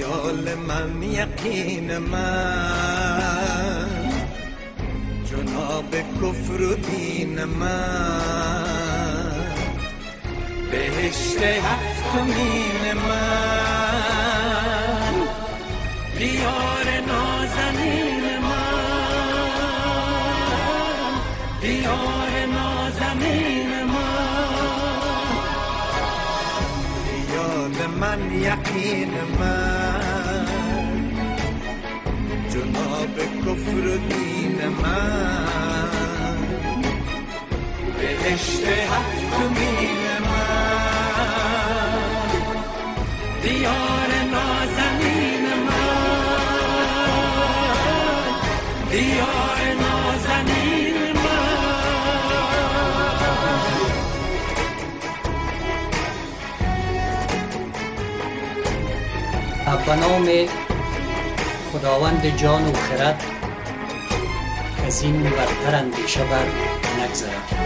خیال من یقین من جناب کفر و دین من بهشت هفتمین من دیار نازنین من دیار نازنین من خیال من یقین من جناب کفر و دین من بهشت هفتمین من دیار نازنین من دیار نازنین من به نام خداوند جان و خرد که از این برتر اندیشه بر نگذرد.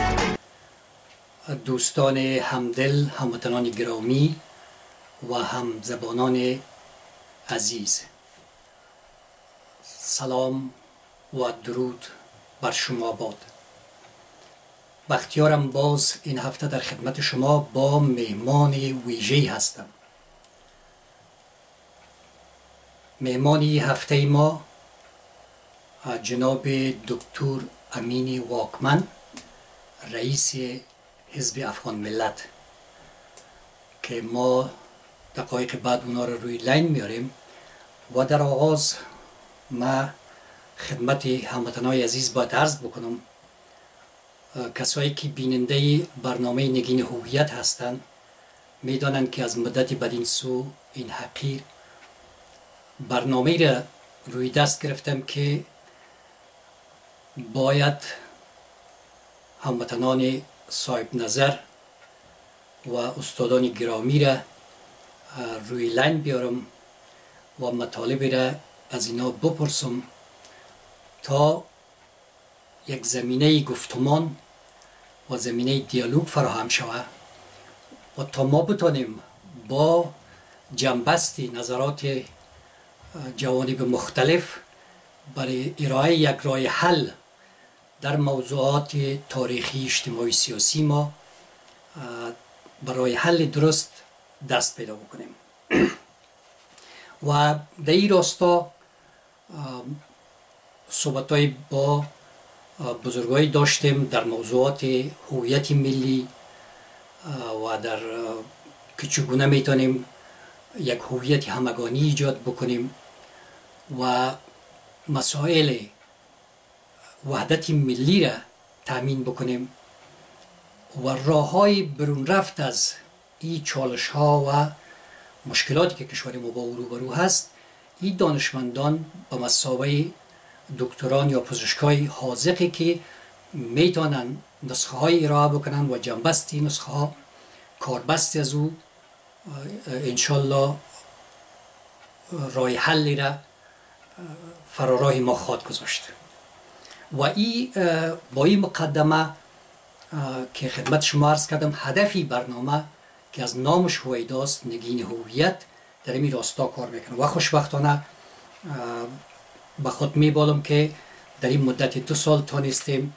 دوستان همدل، هموطنان گرامی و همزبانان عزیز، سلام و درود بر شما باد. بختیارم باز این هفته در خدمت شما با مهمان ویژه‌ای هستم. مهمانی هفته ما جناب دکتر امین واکمن، رئیس حزب افغان ملت، که ما دقایق بعد اونا رو روی لین میاریم. و در آغاز ما خدمت هموطنان عزیز باید عرض بکنم، کسایی که بیننده برنامه نگین هویت هستند میدانند که از مدت بدین سو این حقیر برنامه را روی دست گرفتم که باید هموطنان صاحب نظر و استادان گرامی را روی لین بیارم و مطالب را از اینا بپرسم تا یک زمینه گفتمان و زمینه دیالوگ فراهم شود و تا ما بتانیم با جنبست نظرات جوانب مختلف برای ارائه یک راه حل در موضوعات تاریخی، اجتماعی، سیاسی ما برای حل درست دست پیدا بکنیم. و در این راستا صحبت‌های با بزرگایی داشتیم در موضوعات هویت ملی و در که چگونه میتونیم یک هویت همگانی ایجاد بکنیم و مسائل وحدت ملی را تامین بکنیم و راه‌های برون رفت از این چالش‌ها و مشکلاتی که کشور ما با او روبرو هست. این دانشمندان به مثابه دکتران یا پزشکای حاذقی که میتونن نسخه های ارائه بکنن و جنبستی نسخه ها، کاربستی از او انشالله راه حلی را فراراه ما خواهد گذاشت. و این با این مقدمه که خدمت شما عرض کردم، هدفی برنامه که از نامش هویداست، نگین هویت، در این راستا کار میکنه. و خوشبختانه به خود میبالم که در این مدت 2 سال تانستیم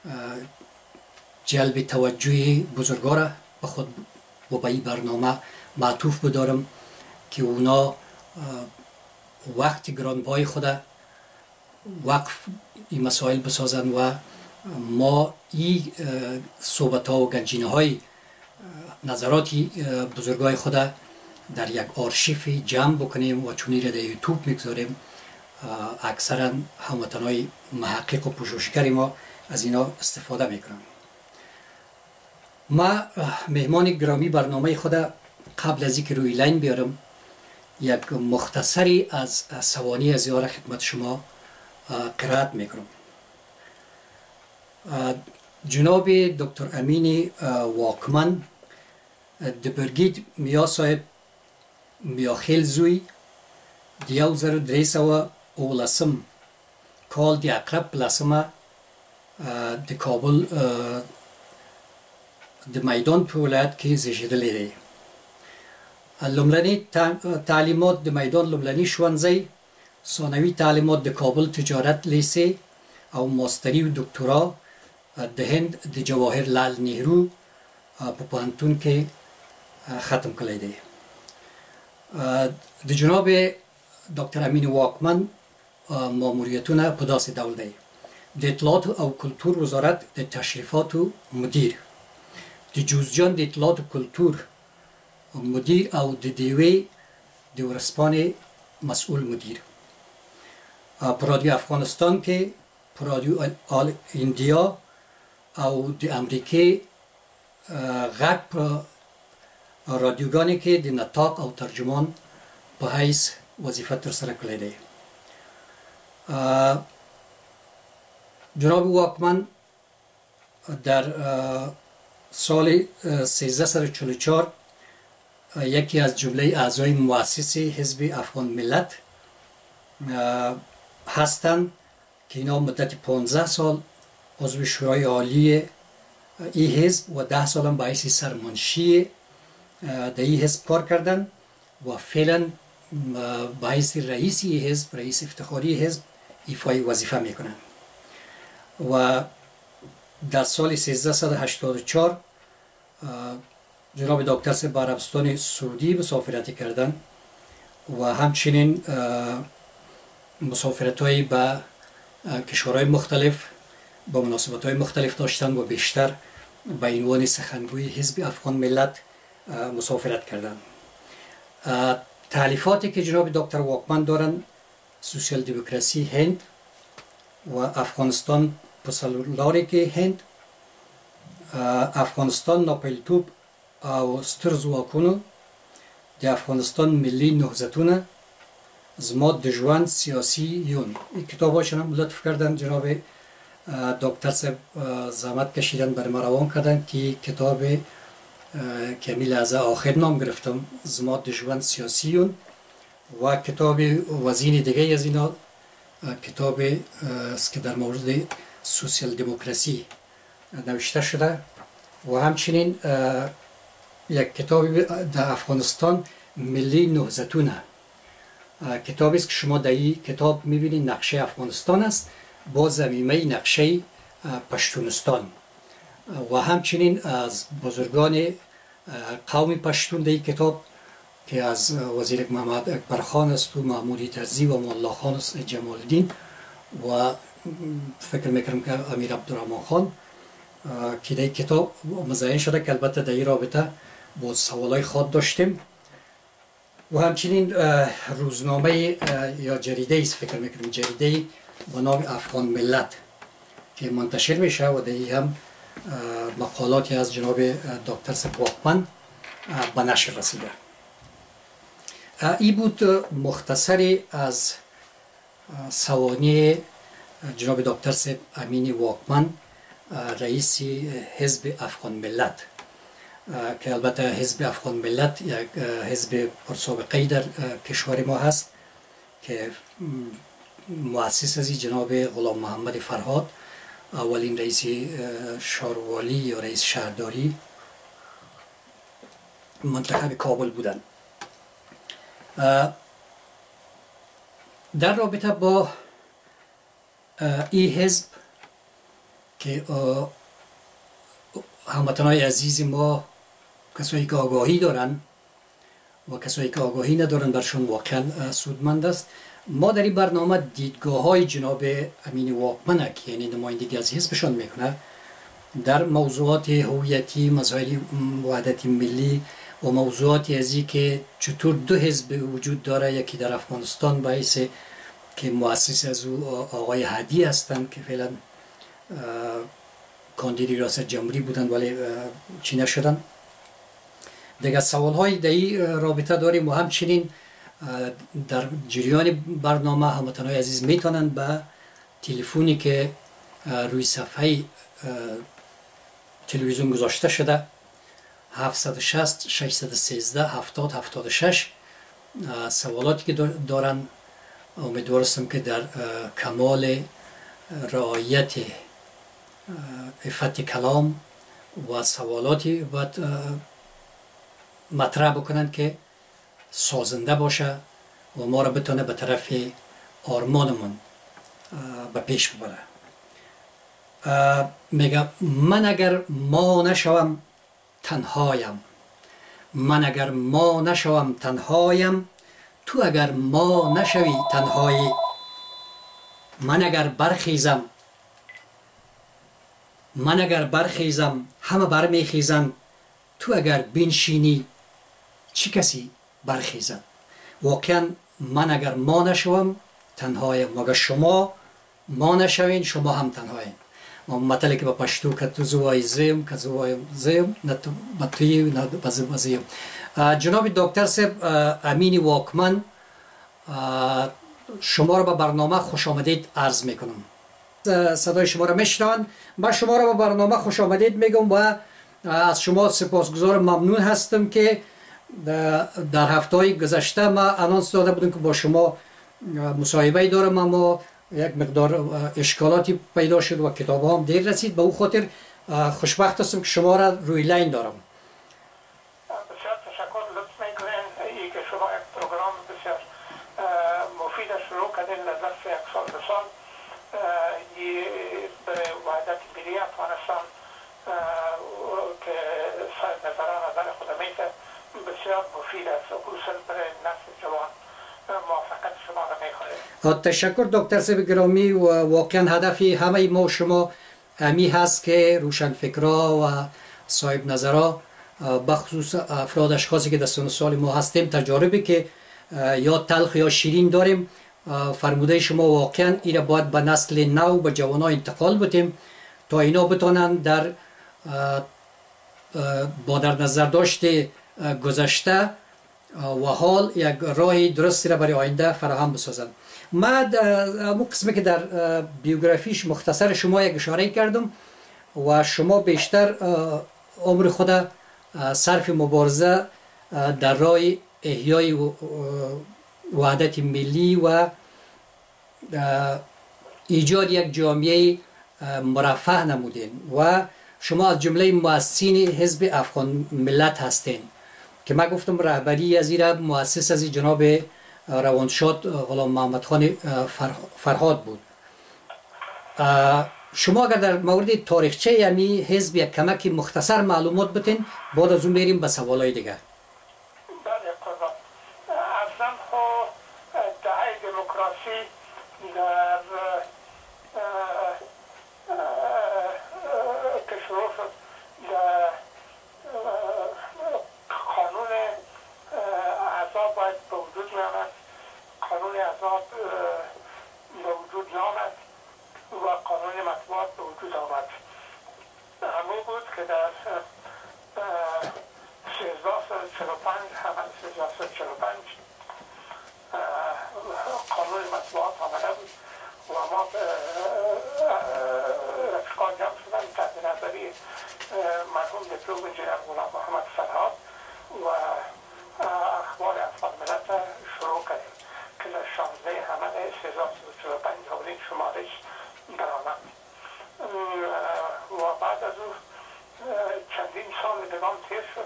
جلب توجه بزرگا به خود و به این برنامه معطوف بدارم که اونا وقت گرانبهای خود وقف این مسائل بسازن و ما این صحبت ها و گنجینه های نظراتی بزرگای خود در یک آرشیف جمع بکنیم و چونی را در یوتیوب میگذاریم. اکثرا هموطنای محقق و پژوهشگر ما از اینا استفاده میکنن. ما مهمان گرامی برنامه خود قبل از اینکه روی لین بیارم یک مختصری از سوانی از یار خدمت شما قرائت میکنم. جناب دکتر امین واکمن دبرگید میا صاحب میاخیل زوی دیوزر دریسا اولسم کال دی اقرب بلسمه دی کابل دی میدان په ولایت کې زیږیدلی دی. لومړني تعلیمات د میدان لومړني ښوونځی، ثانوي تعلیمات د کابل تجارت لیسې او ماستري و دکترا د هند د جواهر لال نهرو په پوهنتون کې ختم کړی دی. د جناب دکتر امین واکمن ماموریتونه په داسې ډول دی: د اطلاعات او کلتور وزارت د تشریفاتو مدیر، د جوزجان د اطلاعات و کلتور مدیر او د دیوې د ورځپاڼې مسئول مدیر. په رادیو افغانستان کې، په رادیو آل انډیا او د امریکې غږ په رادیوګانې کې د نطاق او ترجمان په حیث وظیفه ترسره کړې دی. جناب واکمن در سال 1344 یکی از جمله اعضای مؤسس حزب افغان ملت هستند که اینا مدت 15 سال عضو شورای عالی این حزب و 10 سال هم به حیث سرمنشی در این حزب کار کردن و فعلا به حیث رئیس این حزب، رئیس افتخاری حزب ایفای وظیفه میکنن. و در سال 1384 جناب دکتر صاحب به عربستان سعودی مسافرت کردن و همچنین مسافرت‌هایی به کشورهای مختلف با مناسبت‌های مختلف داشتن و بیشتر به عنوان سخنگوی حزب افغان ملت مسافرت کردن. تألیفاتی که جناب دکتر واکمن دارن سوسیال دموکراسی هند و افغانستان پسلاری که هند، افغانستان ناپیلتوب او ستر ځواکونو د افغانستان ملی نهضتونه زما د ژوند سیاسی یون. این کتاباشون هم لطف کردن جناب دکتر صاحب زحمت کشیدن برای ما روان کردن که کتاب که می لحظه آخر نام گرفتم زما د ژوند سیاسی یون و کتاب وزین دیگه از اینا کتاب است که در مورد سوسیال دموکراسی نوشته شده و همچنین یک کتابی در افغانستان ملی نهضتونه. کتابی است که شما در این کتاب میبینید نقشه افغانستان است با ضمیمه نقشه پشتونستان و همچنین از بزرگان قوم پشتون در این کتاب که از وزیر محمد اکبر خان است و محمودی طرزی و مولا خان جمال الدین و فکر میکنم که امیر عبدالرحمن خان که در کتاب مزین شده که البته در این رابطه با سوالای خود داشتیم و همچنین روزنامه یا جریده است فکر میکنم جریده با نام افغان ملت که منتشر میشه و در هم مقالاتی از جناب دکتر صاحب واکمن به نشر رسیده. این بود مختصری از سوانح جناب دکتر صاحب امین واکمن رئیس حزب افغان ملت که البته حزب افغان ملت یک حزب پرسابقه‌ای در کشور ما هست که مؤسس از جناب غلام محمد فرهاد اولین رئیس شاروالی یا رئیس شهرداری منطقه کابل بودند. در رابطه با این حزب که هموطنان عزیز ما کسایی که آگاهی دارن و کسایی که آگاهی ندارن برشون واقعا سودمند است. ما در این برنامه دیدگاه های جناب امین واکمن که یعنی نمایندگی از حزبشان میکنه در موضوعات هویتی، مسائل وحدت ملی و موضوعاتی از این که چطور دو حزب وجود داره، یکی در افغانستان به حیث که مؤسس از او آقای هدی هستند که فعلا کاندید ریاست جمهوری بودند ولی چی نشدن. دیگه سوال های در این رابطه داریم و همچنین در جریان برنامه هموطنان عزیز میتونند به تلفنی که روی صفحه تلویزیون گذاشته شده 760 613 70 76 سوالاتی که دارن امیدوارم که در کمال رعایت عفت کلام و سوالاتی باید مطرح بکنند که سازنده باشه و ما را بتونه به طرف آرمانمون به پیش ببره. میگه من اگر ما نشوم تنهایم، من اگر ما نشوم تنهایم، تو اگر ما نشوی تنهایی. من اگر برخیزم، من اگر برخیزم همه برمیخیزند، تو اگر بنشینی چی کسی برخیزد. واقعا من اگر ما نشوم تنهایم، مگر شما ما نشوین شما هم تنهاین. مطلعی که با پشتو که تو زوای زیم که زوای زیم نه تو بطوی نه بزیم. جناب دکتر صاحب امین واکمن، شما را به برنامه خوش آمدید عرض میکنم. صدای شما را میشنوند. من شما را به برنامه خوش آمدید میگم و از شما سپاسگزار ممنون هستم که در هفته‌های گذشته ما انانس داده بودم که با شما مصاحبه دارم، اما یک مقدار اشکالاتی پیدا شد و کتاب هم دیر رسید. به او خاطر خوشبخت هستم که شما را روی لاین دارم. بسیار تشکر، لطف میکنین ای که شما یک پروگرام بسیار مفید شروع کردین در ظرف یک سال دو سال برای وحدت ملی افغانستان که صاحب نظران نظر خود میته بسیار مفید است و خصوصا برای نسل جوان. موافقت شما را میخواهیم. تشکر دکتر صاحب گرامی، و واقعا هدفی همه ما و شما امی هست که روشنفکرا و صاحب نظرا بخصوص افراد اشخاصی که در سن سال ما هستیم تجاربی که یا تلخ یا شیرین داریم، فرموده شما واقعا ایره باید به نسل نو به جوانان انتقال بدیم تا اینا بتونن با در نظر داشته گذشته و حال یک راه درستی را برای آینده فراهم بسازند. من اون قسمی که در بیوگرافیش مختصر شما یک اشاره کردم و شما بیشتر عمر خود صرف مبارزه در راه احیای وحدت ملی و ایجاد یک جامعه مرفه نمودین و شما از جمله مؤسسین حزب افغان ملت هستین که من گفتم رهبری از این مؤسس از جناب روانشاد غلام محمد خان فرهاد بود. شما اگر در مورد تاریخچه یعنی حزب یک کمک مختصر معلومات بتین، بعد از اون بریم به سوالای دیگر. بله قربان. ارزم خو دهه دموکراسی در که شروع شد در قانون احزاب باید به وجود می آمد، قانون احزاب به وجود آمد و قانون مطبوعات به وجود آمد. همون بود که در 1345 همه 1345 قانون مطبوعات آمده بود و ما رفقان جمع شدن تحت نظری مرحوم دکتر انجینر غلام محمد فرهاد و اخبار افغان ملت شروع کردیم که در 16 حمل 1345 اولین شمارش برآمد و بعد از او چندین سال دیگه تیر شد.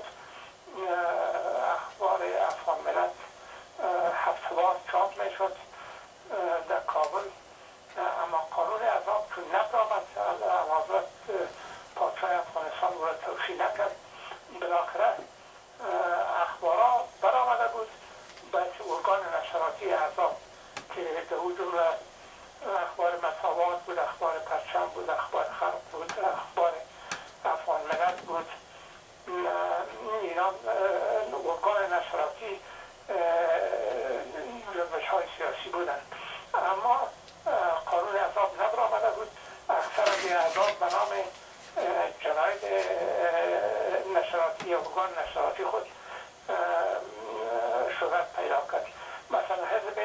اخبار افغان ملت هفته‌وار چاپ میشد در کابل، اما قانون احزاب چون نبرآمد حضرت پادشاه افغانستان او را توصیه نکرد. بالاخره اخبارها برآمده بود به ارگان نشراتی احزاب که در او جمله اخبار مساوات بود، اخبار پرچم بود، اخبار خلق بود، اخبار افغان ملت بود. اینا ارگان نشراتی جنبش های سیاسی بودند، اما قانون احزاب نبرآمده بود. اکثر از این احزاب به نام جراید نشراتی یا ارگان نشراتی خود شهرت پیدا کرد. مثلا حزب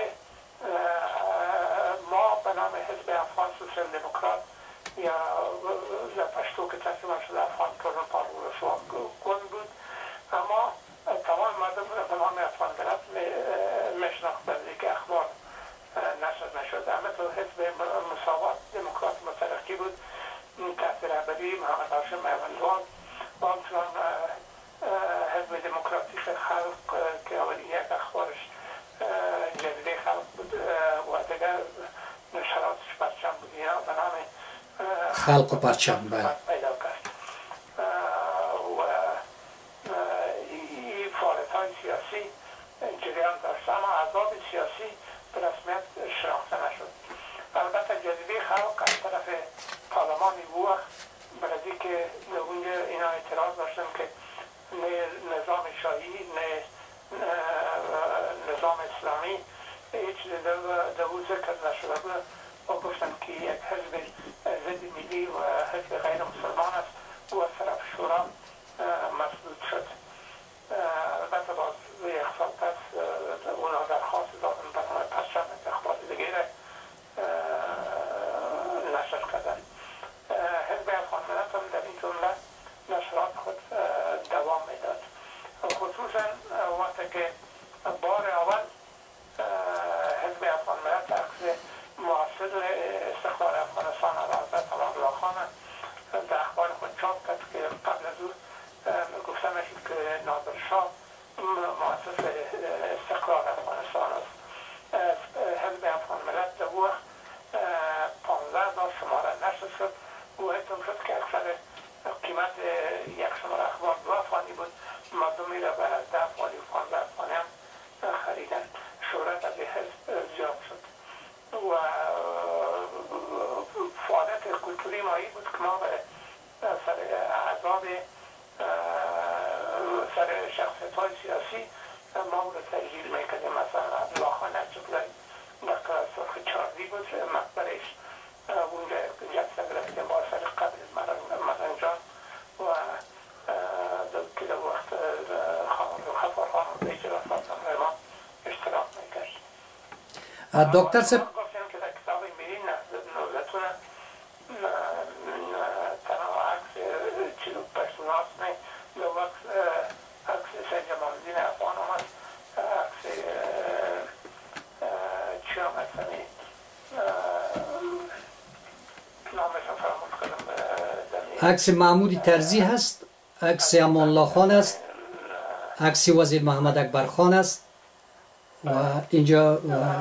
ما به نام حزب افغان سوسیال دموکرات یا در پشتو که ترجمه شده افغان تورن پارلمان گون بود، اما تمام مردم به نام افغان ملت میشناختند که اخبار نشر نشد. همینطور حزب مساوات دموکرات مترقی بود تحت رهبری محمد هاشم میوندوان و همچنان حزب دموکراتیک خلق که یک اخبارش جدیده خلق بود و دیگر نشراتش پرچم بود، اینا به نام خلق و پرچم پیدا کرد و این فعالیت‌های سیاسی جریان داشت، اما احزاب سیاسی به رسمیت شناخته نشد. البته جدیده خلق از طرف پارلمان وقت برای که اونجا اینا اعتراض داشتن که نه نظام شاهی نه نظام اسلامی هیچ در او ذکر نشده بود و گفتن که یک حزب ضد ملی و حزب غیر مسلمان است و از طرف شورا مسدود شد. البته باز یک سال پس اونا درخواست دادن برای پرچم اخبار دیگر نشر کردن. حزب افغان ملت هم در این جمله نشرات خود دوام میداد، خصوصا وقتی که بار اول حزب افغان ملت عکس معاصر استقلال افغانستان را حضرت الله خان در اخبار خود چاپ کرد که قبل از او گفته میشد که نادر شاه مؤسس استقلال افغانستان است. حزب افغان ملت در وقت 15 داشت، شماره نشر شد و اعتم شد که اکثر قیمت یک شماره اخبار 2 افغانی بود، مردمی را به 10 افغانی و 15 افغانی هم خریدن. شهرت از حزب زیاد شد و فعالیت کلتوری مایی بود که ما به سر اعضاب سر شخصیت های سیاسی ما او را تجلیل میکردیم. مثلا عبدالله خان اجبلای در سرخ چاردی بود، مقبرش اونجا جلسه گرفتیم با سر قبر مرنجان و که در وقت خفار خانم به اجراسات ما اشتراک میکرد. دکتر سب گفتیم که در کتاب میری نوزتون تنها عکس چیزو پرسوناس نه، در وقت عکس سید جمال الدین افغان آمد، عکس چی آمد سمی نامشون فراموش کردم، عکس محمودی ترزی هست، عکس امان الله خان است، عکس وزیر محمد اکبر خان است و اینجا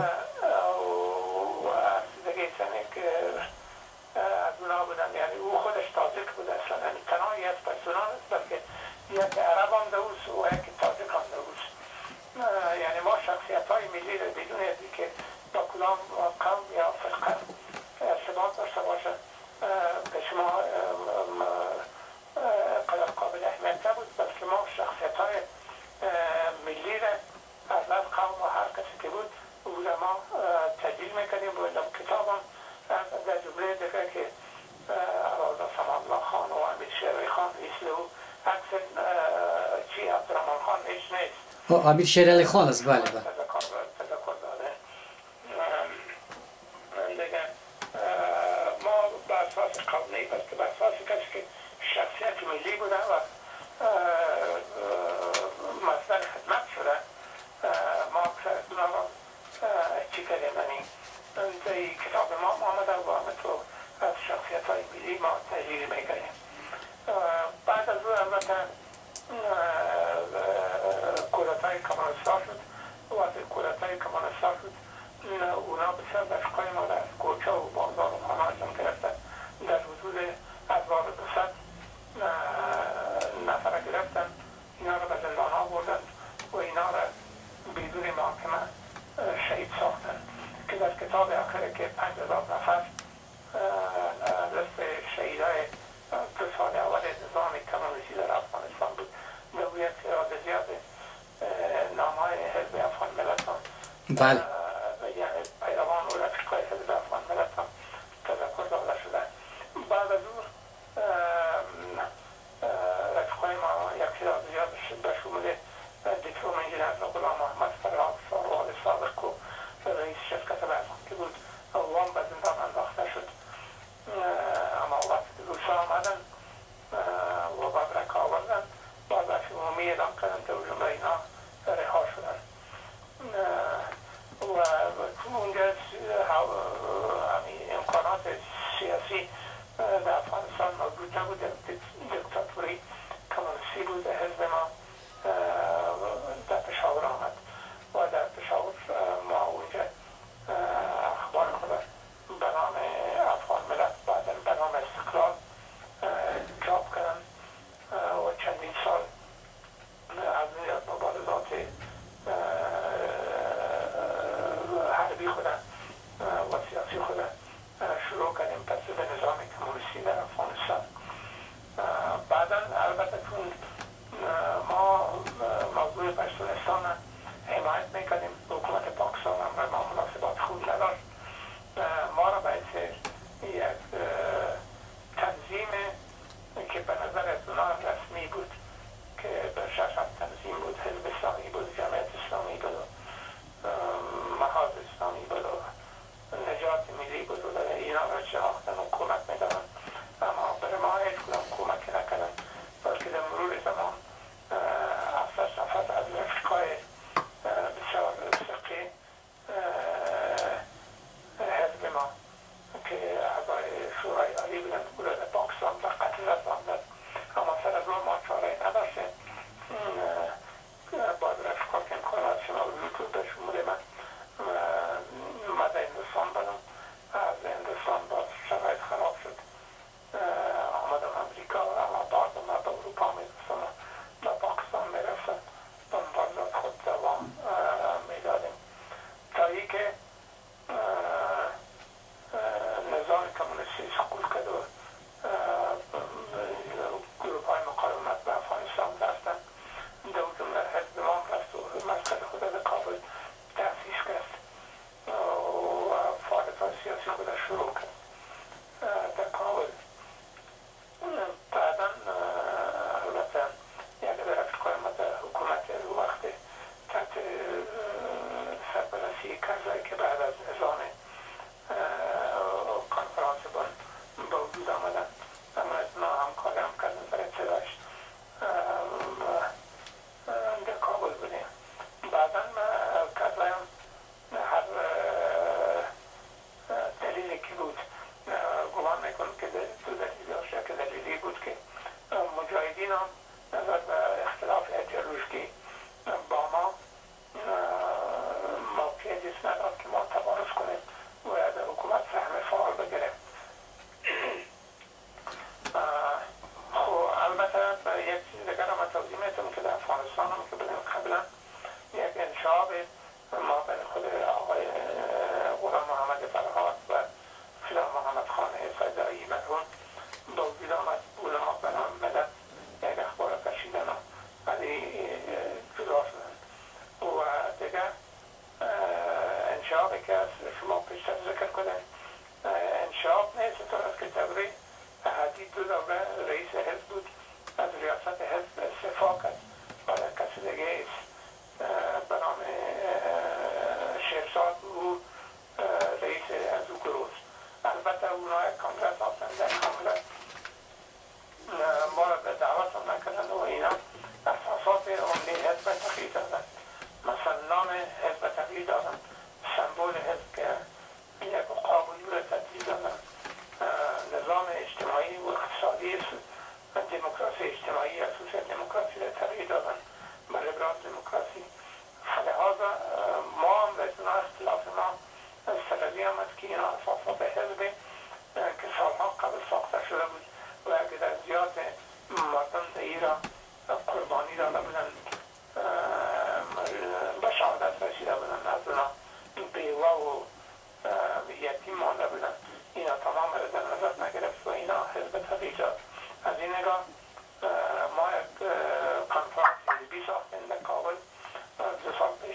یک عرب هم دوست و یک تاجک هم دوست. یعنی ما شخصیت های ملی را بدون که با کدام قوم یا فرقه ارتباط داشته باشد به شما قابل اهمیت نبود، بلکه ما شخصیت های ملی را از قوم و هر کسی که بود او را ما تجلیل میکنیم. و کتاب هم در جمله دیگر که عوض سمان الله خان و امیر شیروی خان ایسلو عکس چی عبدالرحمن خان نیست امیر شیر علی خان است. بله بله. تذکر داده دیگه ما بر اساس قومی بلکه بر اساس کسی که شخصیت ملی بوده و مصدر خدمت شده ما اکثر اونا را چی کردیم. این کتاب ما آمده و همینطور از شخصیت های ملی ما تجلیل میکنیم. بعد از او البته کودتای کمانستان شد. وقتی کودتای کمانستان شد اونا بسیار دشقای ما در کوچه و بازار و خانه هاشون گرفتن، در حدود 1200 نفر گرفتن، اینا را به زندان ها بردن و اینا را بدون محاکمه شهید ساختن که در کتاب آخره که 5000 نفر لست شهیدای 2 سال اول نظام کمونیستی در افغانستان بود. در یک تعداد زیاد نامهای حزب افغان ملت هم بله. یعنی پیروان و رفیقای حزب افغان ملت هم تذکر داده شده. بعد از او رفیقای ما یک تعداد زیاد به شمول دکتر انجینر غلام محمد فرهاد فاروق سابق و رئیس شرکت برقی بود وام به زندان انداخته شد. اما وقتی که روسا آمدن و ببرک آوردن بازرسی عمومی اعلام کردن که جمله اینا رها شدن و اقتصادی دموکراسی اجتماعی یا سوسیال دموکراسی را تغییر دادن به لیبرال دموکراسی. لحاظا ما هم بدون اختلاف ما سببی هم است که این اساسات حزب که سالها قبل ساخته شده بود و اگر زیاد مردم ایران قربانی داده بودند، به شهادت رسیده بودند، از اونا بیوه و یتیم مانده بودند، اینا تمام را در نظر نگرفت و اینا حزب تغییر داد. از این نگاه ما یک کنفرانس حزبی ساختیم در کابل 2 سال پیش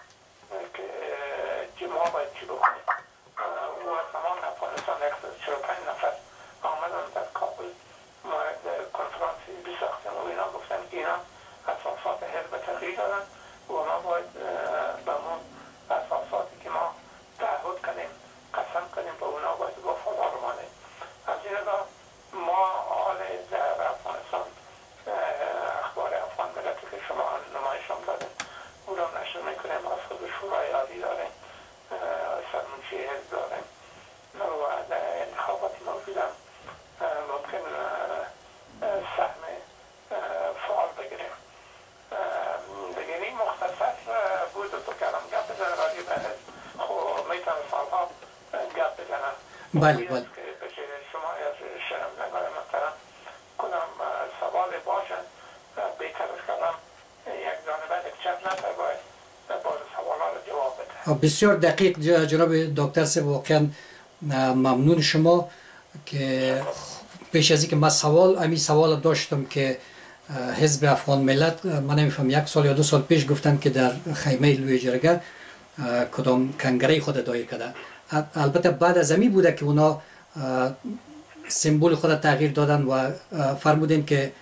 که ما باید چی بکنیم و تمام افغانستان 145 نفر آمدن در کابل. ما یک کنفرانس حزبی ساختیم و اینا گفتن که اینا اساسات حزب تغییر دادن و ما باید به اون اساساتی که ما تعهد کنیم قسم کنیم به اونا باید وفادار مانیم. از این نگاه ما حال در افغانستان اخبار افغان ملتی که شما نمایش هم دادیم او را نشر میکنیم، از خود شورای عالی داریم، سرمنشی حزب داریم و در انتخابات موجود هم ممکن سهم فعال بگیریم. دیگه این مختصر بود تو کلم گپ بزنم راجع به حزب. خب میتونم سالها گپ بزنم. بله بله. شما از شنوندگان محترم کنم سوال باشن بهتر از کلم یک جانبه یک چند نفر باید باز سوالا رو جواب بده. بسیار دقیق جناب دکتر صاحب، واقعا ممنون شما که پیش از اینکه من امی سوال داشتم که حزب افغان ملت، من نمیفهم 1 سال یا 2 سال پیش گفتن که در خیمه لوی جرگه کدام کنگره خود دایر کرده. البته بعد از امی بوده که اونا سمبول خود تغییر دادن و فرمودن که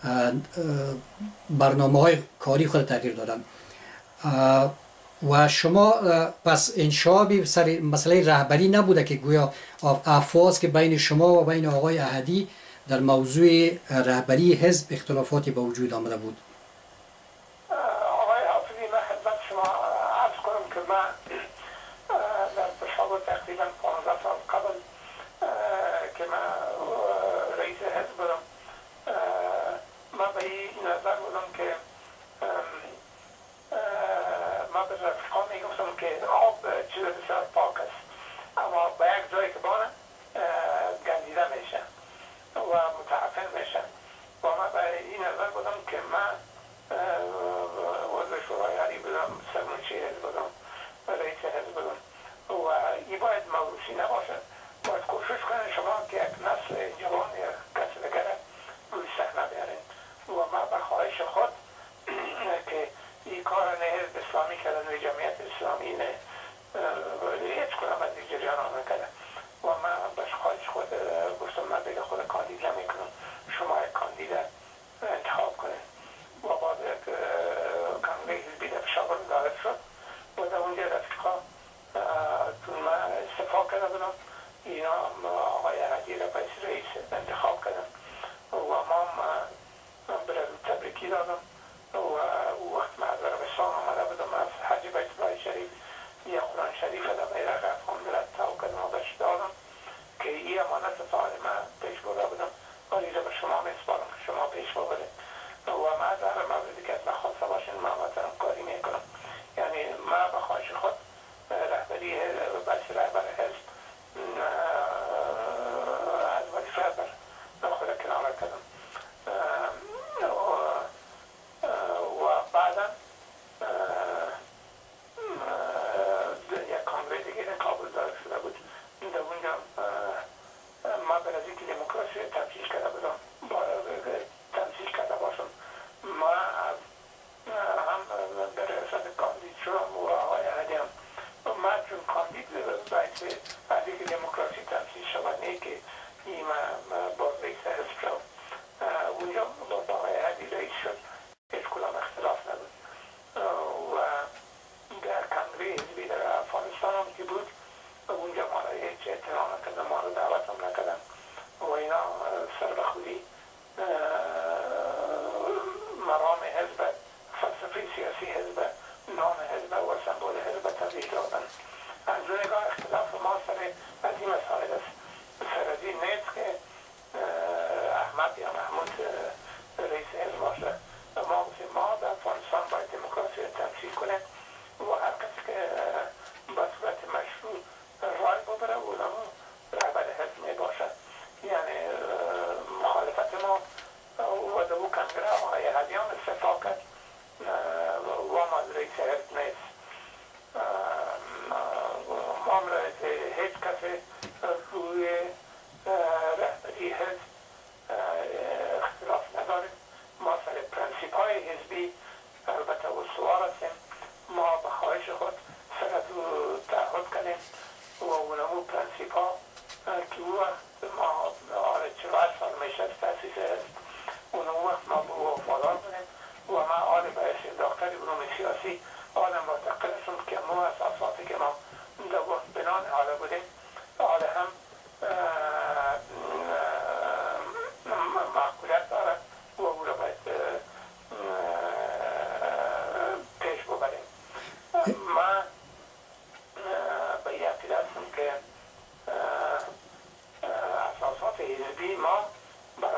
برنامه های کاری خود تغییر دادن. و شما پس انشابی سر مسئله رهبری نبوده که گویا افواز که بین شما و بین آقای احدی در موضوع رهبری حزب اختلافاتی به وجود آمده بود؟ آقای حافظی، من خدمت شما عرض کنم که من در تشابه تقریبا 15 سال قبل که من رئیس حزب بودم، من به این نظر بودم که من به رفقان میگفتم که آب چیز بسیار پاک است، اما به یک جایی که بانه گندیده میشه و متعفن میشه و من به این نظر بودم که من عضو شورای عالی بودم، سرمنشی حزب بودم و رئیس حزب بودم و این باید موروثی نباشه. باید کوشش کنید شما که یک نسل جوان یا کسی دیگر روی صحنه بیارین و من به خواهش خود که این کار نه حزب اسلامی کردن و جمعیت اسلامی نه هیچ کنم از این جریان ها نکرده و من به خواهش خود گفتم من دیگه خود کاندید نمیکنم، شما یک کاندید انتخاب کنید و بعد یک کانگره حزبی در پشاور دارد شد و در اونجا رفقا چون من استفاده کرده بودم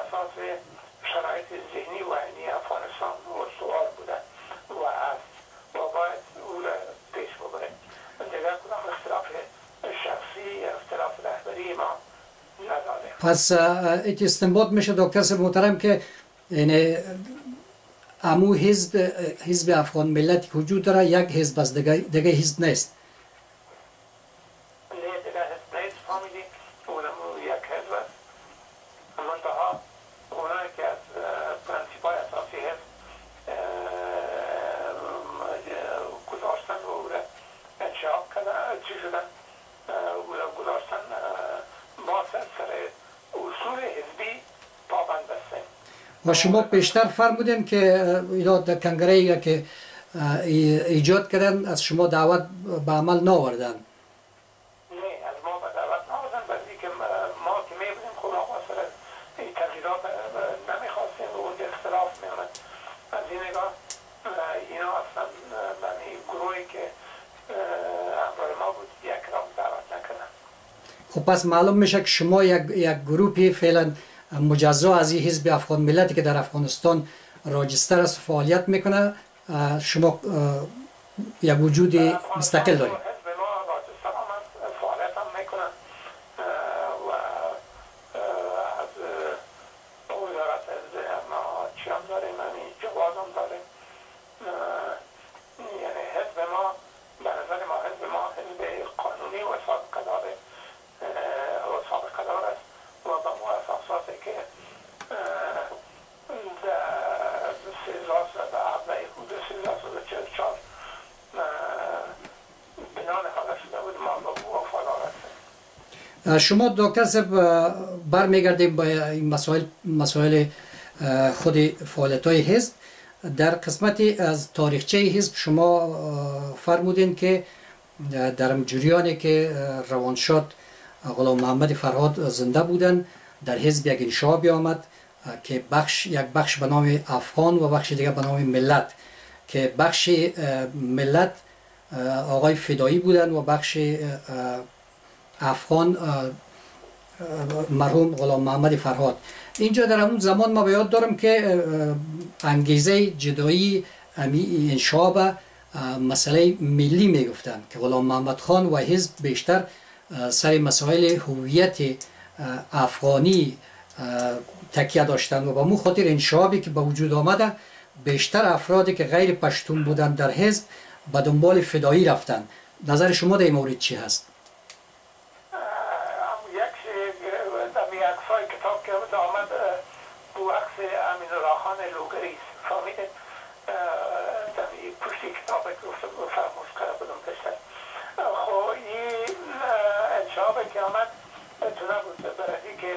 اساس شرایط ذهنی و عینی افغانستان استوار بوده و است و باید او را پیش ببریم. دیگر کدام اختلاف شخصی اختلاف رهبری ما نداره. پس استنباط میشه دکتر صاحب محترم که یعنی امو حزب افغان ملت وجود داره، یک حزب است، دیگه حزب نیست. نه دیگه حزب نیست فهمیدی، اونمو یک حزب است. منتها اونایی که از پرنسیپای اساسی حزب گذاشتن و او را انشاء کردن، چی شدن او را گذاشتن ما سر اصول حزبی پابند بستیم. و شما پیشتر فرمودین که اینا در کنگره که ایجاد کردن از شما دعوت به عمل ناوردن. نه از ما به دعوت ناوردن، بلکه که ما که میبودیم خود آقا سر این تغییرات نمیخواستیم و اونجا اختلاف میامد. از این نگاه اینا اصلا این گروهی که همراه ما بود یک را دعوت نکردن. خب پس معلوم میشه که شما یک گروپی فعلا مجزا از این حزب افغان ملتی که در افغانستان راجستر است فعالیت میکنه، شما یک وجود مستقل دارید. حزب ما راجستر هم فعالیت هم میکنن و از وزارت ما چی هم داریم، همین جواز هم داریم. یعنی حزب ما به نظر ما حزب قانونی و سابقه داره و سابقه دار است و به مو اساساتی که شما دکتر صاحب برمیگردیم به این مسائل خود فعالیت های حزب. در قسمتی از تاریخچه حزب شما فرمودین که در جریانی که روانشاد غلام محمد فرهاد زنده بودن در حزب یک انشابی آمد که یک بخش به نام افغان و بخش دیگر به نام ملت، که بخش ملت آقای فدایی بودن و بخش افغان مرحوم غلام محمد فرهاد. اینجا در اون زمان ما به یاد دارم که انگیزه جدایی انشاب مسئله ملی میگفتن که غلام محمد خان و حزب بیشتر سر مسائل هویت افغانی تکیه داشتن و با مو خاطر انشابی که به وجود آمده بیشتر افرادی که غیر پشتون بودن در حزب به دنبال فدایی رفتن. نظر شما در این مورد چی هست؟ کتاب که آمد بو عکس امین الله خان لوگری فهمیدید در پشتی کتاب که فرموز کرده بودم پشتر. خب این انشابه که آمد تو نبود برای که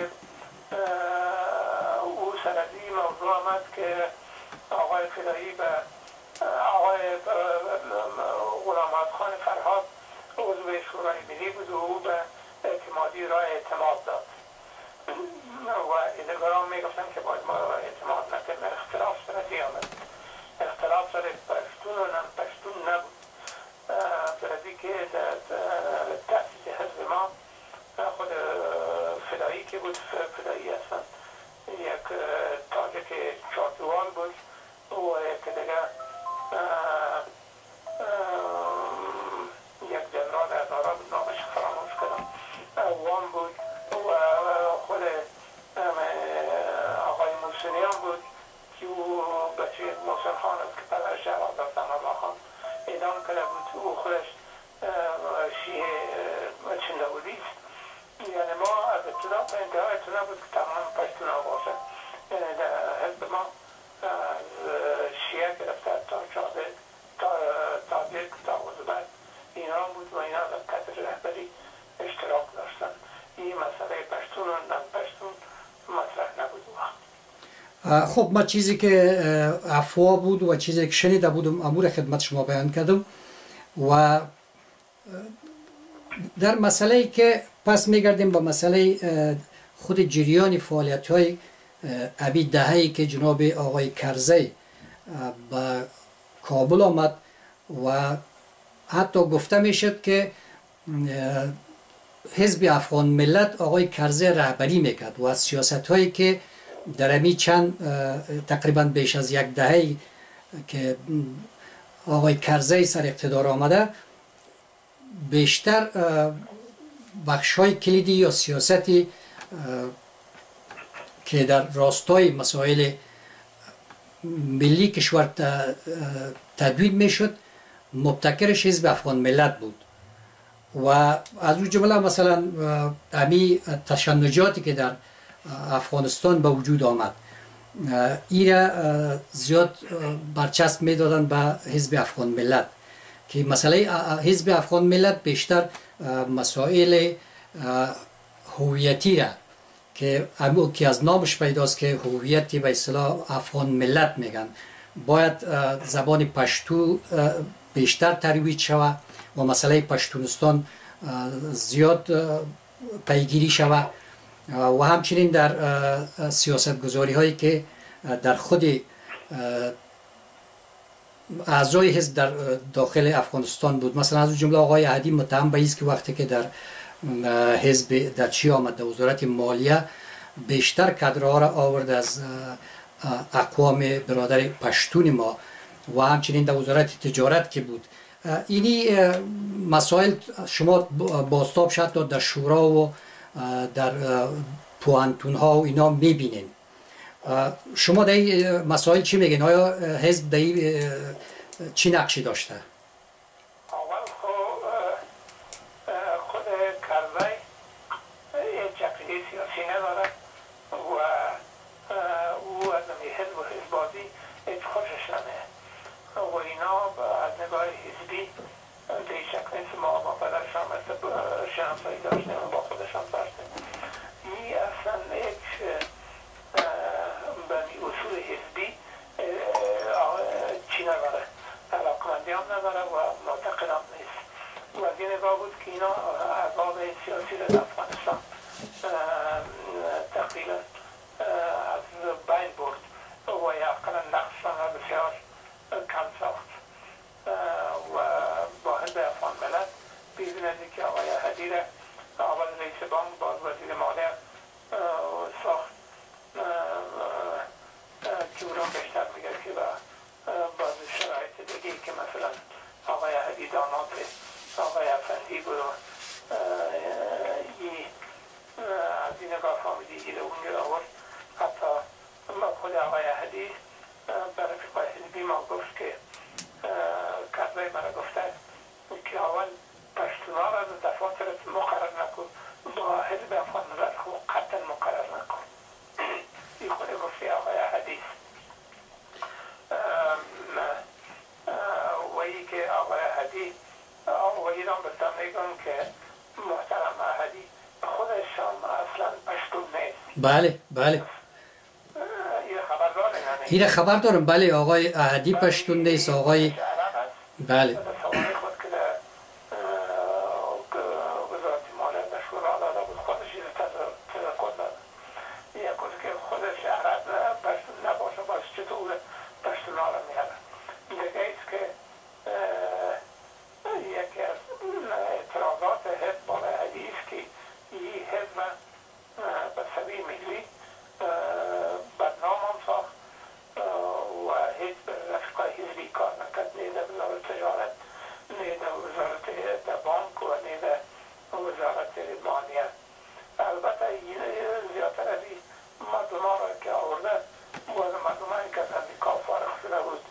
او سندی موضوع آمد که آقای فدایی به آقای غلام خان فرهاد عضو شورای ملی بود و او به اعتمادی را اعتماد داد و ایدگاران میگفتن که باید ما را اعتماد نکنیم. اختلاف سرتی آمد، اختلاف سر پشتون و نم پشتون نبود. برای که تأسیس حزب ما خود فدایی که بود، فدایی هستن یک تاجک چارتوال بود و که دیگه یک جنرال از آرام نامش فراموش کردم وان بود و خود آقای موسنیان بود که او بچه موسن خان است که پدرش جواد رفتن الله خان اعدام کرده بود. او خودش شیعه چندولی است. یعنی ما از ابتدا تا انتها ابتدا بود که تمام پشتون ها باشه. یعنی در حزب ما از شیعه گرفته تا چادر تاجک تا ازبک ایران بود و اینا در کادر رهبری اشتراک داشتن. این مسئله پشتون و نم پشتون مطرح نبود. خب ما چیزی که افوا بود و چیزی که شنیده بودم امور خدمت شما بیان کردم و در مسئله که پس میگردیم با مسئله خود جریان فعالیت های ابی دهه‌ای که جناب آقای کرزی به کابل آمد و حتی گفته میشد که حزب افغان ملت آقای کرزی رهبری میکرد و از سیاست هایی که در امی چند تقریبا بیش از یک دهه که آقای کرزی سر اقتدار آمده، بیشتر بخش‌های کلیدی یا سیاستی که در راستای مسائل ملی کشور تدوین میشد مبتکرش حزب افغان ملت بود و از اون جمله مثلا امی تشنجاتی که در افغانستان به وجود آمد ایره زیاد برچسب میدادن به حزب افغان ملت که مسئله حزب افغان ملت بیشتر مسائل هویتی را که از نامش پیداست که هویتی به اصطلاح افغان ملت میگن، باید زبان پشتو بیشتر ترویج شود و مسئله پشتونستان زیاد پیگیری شود و همچنین در سیاست گذاری هایی که در خود اعضای حزب در داخل افغانستان بود. مثلا از جمله آقای احدی متهم به است که وقتی که در حزب در چی آمد در وزارت مالیه بیشتر کادرها را آورد از اقوام برادر پشتون ما و همچنین در وزارت تجارت که بود. اینی مسائل شما بازتاب شد در شورا و در پوانتون ها و اینا میبینین. شما در این مسائل چی میگین؟ آیا حزب در این چی نقشی داشته؟ اول خود کرزی جبهه سیاسی نداره و او از حزب و حزبازی هیچ خوشش نمیاد و اینا از نگاه حزبی به شکل نیست ما با پدرشان مثل شناسایی داشتیم و با خودشان داشتیم. این اصلا هیچ به اصول حزبی چی نداره، علاقمندی هم نداره و معتقد هم نیست و از این نگاه بود که اینا احزاب سیاسی در افغانستان تقریبا از بین برد و یقینا نقصشان را بسیار کم ساخت و با حزب افغان ملت بیرون از اینکه آقای احدی را اول رئیس بانک باز وزیر مالیه ساخت که او را بیشتر میگه که باز شرایط دیگه که مثلا آقای احدی دانات آقای افندی بود از این نگاه فامیدی که اونجا آورد. حتی خود آقای احدی به رفیقای حزبی ما گفت که کرزی مرا گفته که اول پشتونا را در دفاترت مقرر نکن، با حزب افغان ملت خود قطعا مقرر نکن. این خود گفتی آقای احدی و ای که آقای احدی و ایران بستم میگم که محترم احدی خودش هم اصلا پشتون نیست. بله بله این خبر دارم. بله آقای احدی پشتون نیست. آقای بله خود که در وزارت مالیه در شورا داده بود خودش این تذکر داده. یک روز که خودش عرب پشتون نباشه باز چطور پشتون ها را میاره. دیگه ایست که یکی از اعتراضات حزب با احدی است که این حزب به سوی ملی بدنام هم ساخت و حزب رفقای حزبی کار نکرد، نه در وزارت تجارت، نه در وزارت بانک و نه در وزارت مالیه. البته این زیادتر از این مردم ها را که آورده باز مردم هایی که از امریکا فارغ شده بود.